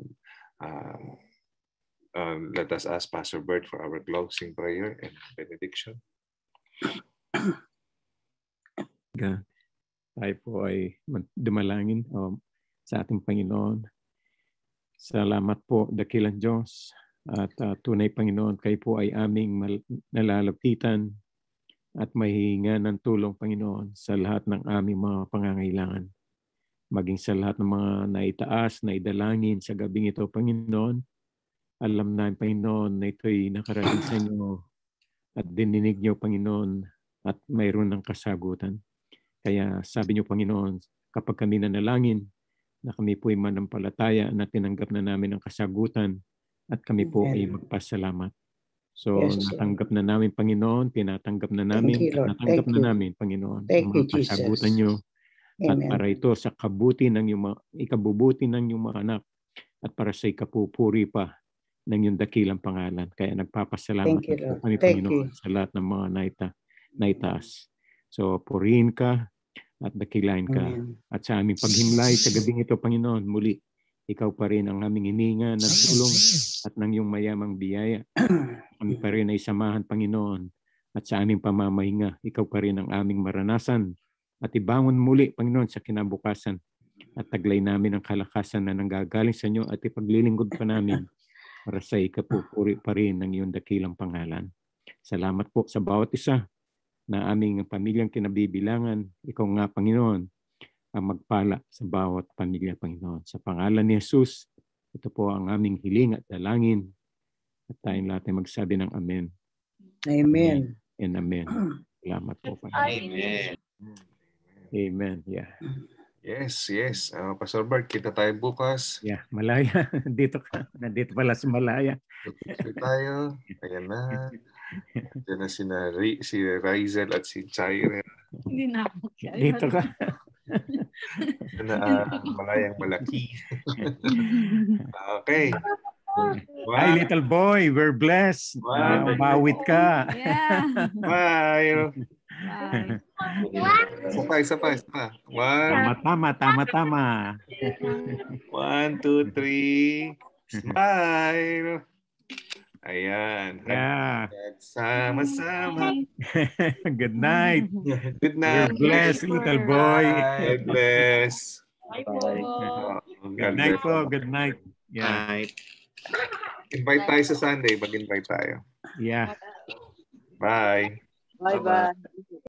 Let us ask Pastor Bert for our closing prayer and benediction. Tayo po ay dumalangin sa ating Panginoon. Salamat po, dakilang Diyos. At tunay, Panginoon, kayo po ay aming nalalapitan at mahihinga ng tulong, Panginoon, sa lahat ng aming mga pangangailangan. Maging sa lahat ng mga naitaas, naidalangin sa gabing ito, Panginoon. Alam namin, Panginoon, na ito'y nakarating sa inyo at dininig niyo, Panginoon, at mayroon ng kasagutan. Kaya sabi niyo, Panginoon, kapag kami nanalangin, na kami po'y manampalataya na tinanggap na namin ang kasagutan at kami po ay magpasalamat. So, natanggap na namin, Panginoon, tinatanggap na namin, at natanggap na namin, Panginoon, ang mga kasagutan niyo. At para ito sa ikabubuti ng iyong mga anak at para sa ikapupuri pa ng iyong dakilang pangalan. Kaya nagpapasalamat po kami, Panginoon, sa lahat ng mga naitaas. So, purihin ka at dakilain ka. At sa aming paghimlay sa gabing ito, Panginoon, muli, ikaw pa rin ang aming hininga ng tulong at ng iyong mayamang biyaya. Kami pa rin ay samahan, Panginoon, at sa aming pamamahinga, ikaw pa rin ang aming maranasan at ibangon muli, Panginoon, sa kinabukasan at taglay namin ang kalakasan na nanggagaling sa inyo at ipaglilingkod pa namin para sa ikapupuri pa rin ng iyong dakilang pangalan. Salamat po sa bawat isa na aming pamilyang kinabibilangan. Ikaw nga, Panginoon, ang magpala sa bawat pamilya, Panginoon. Sa pangalan ni Jesus, ito po ang aming hiling at dalangin. At tayong lahat ay magsabi ng Amen. Amen. And Amen. Salamat po, Panginoon. Amen. Amen. Yeah. Yes. Pastor Bert, kita tayo bukas. Yeah, Malaya. Nandito pala si Malaya. Dito tayo. Ayan na. Diyan na si Rizel at si Chaira. Hindi na ako. Dito ka. Malayang malaki. Okay. Hi, little boy. We're blessed. Bawit ka. Yeah. Bye. Isa pa. Tama. 1, 2, 3. Smile. Ayan. Yeah. Sama-sama. Good night. Good night. You're blessed, little boy. God bless. Bye po. Good night po. Good night. Yeah. Invite tayo sa Sunday. Mag-invite tayo. Yeah. Bye. Bye-bye.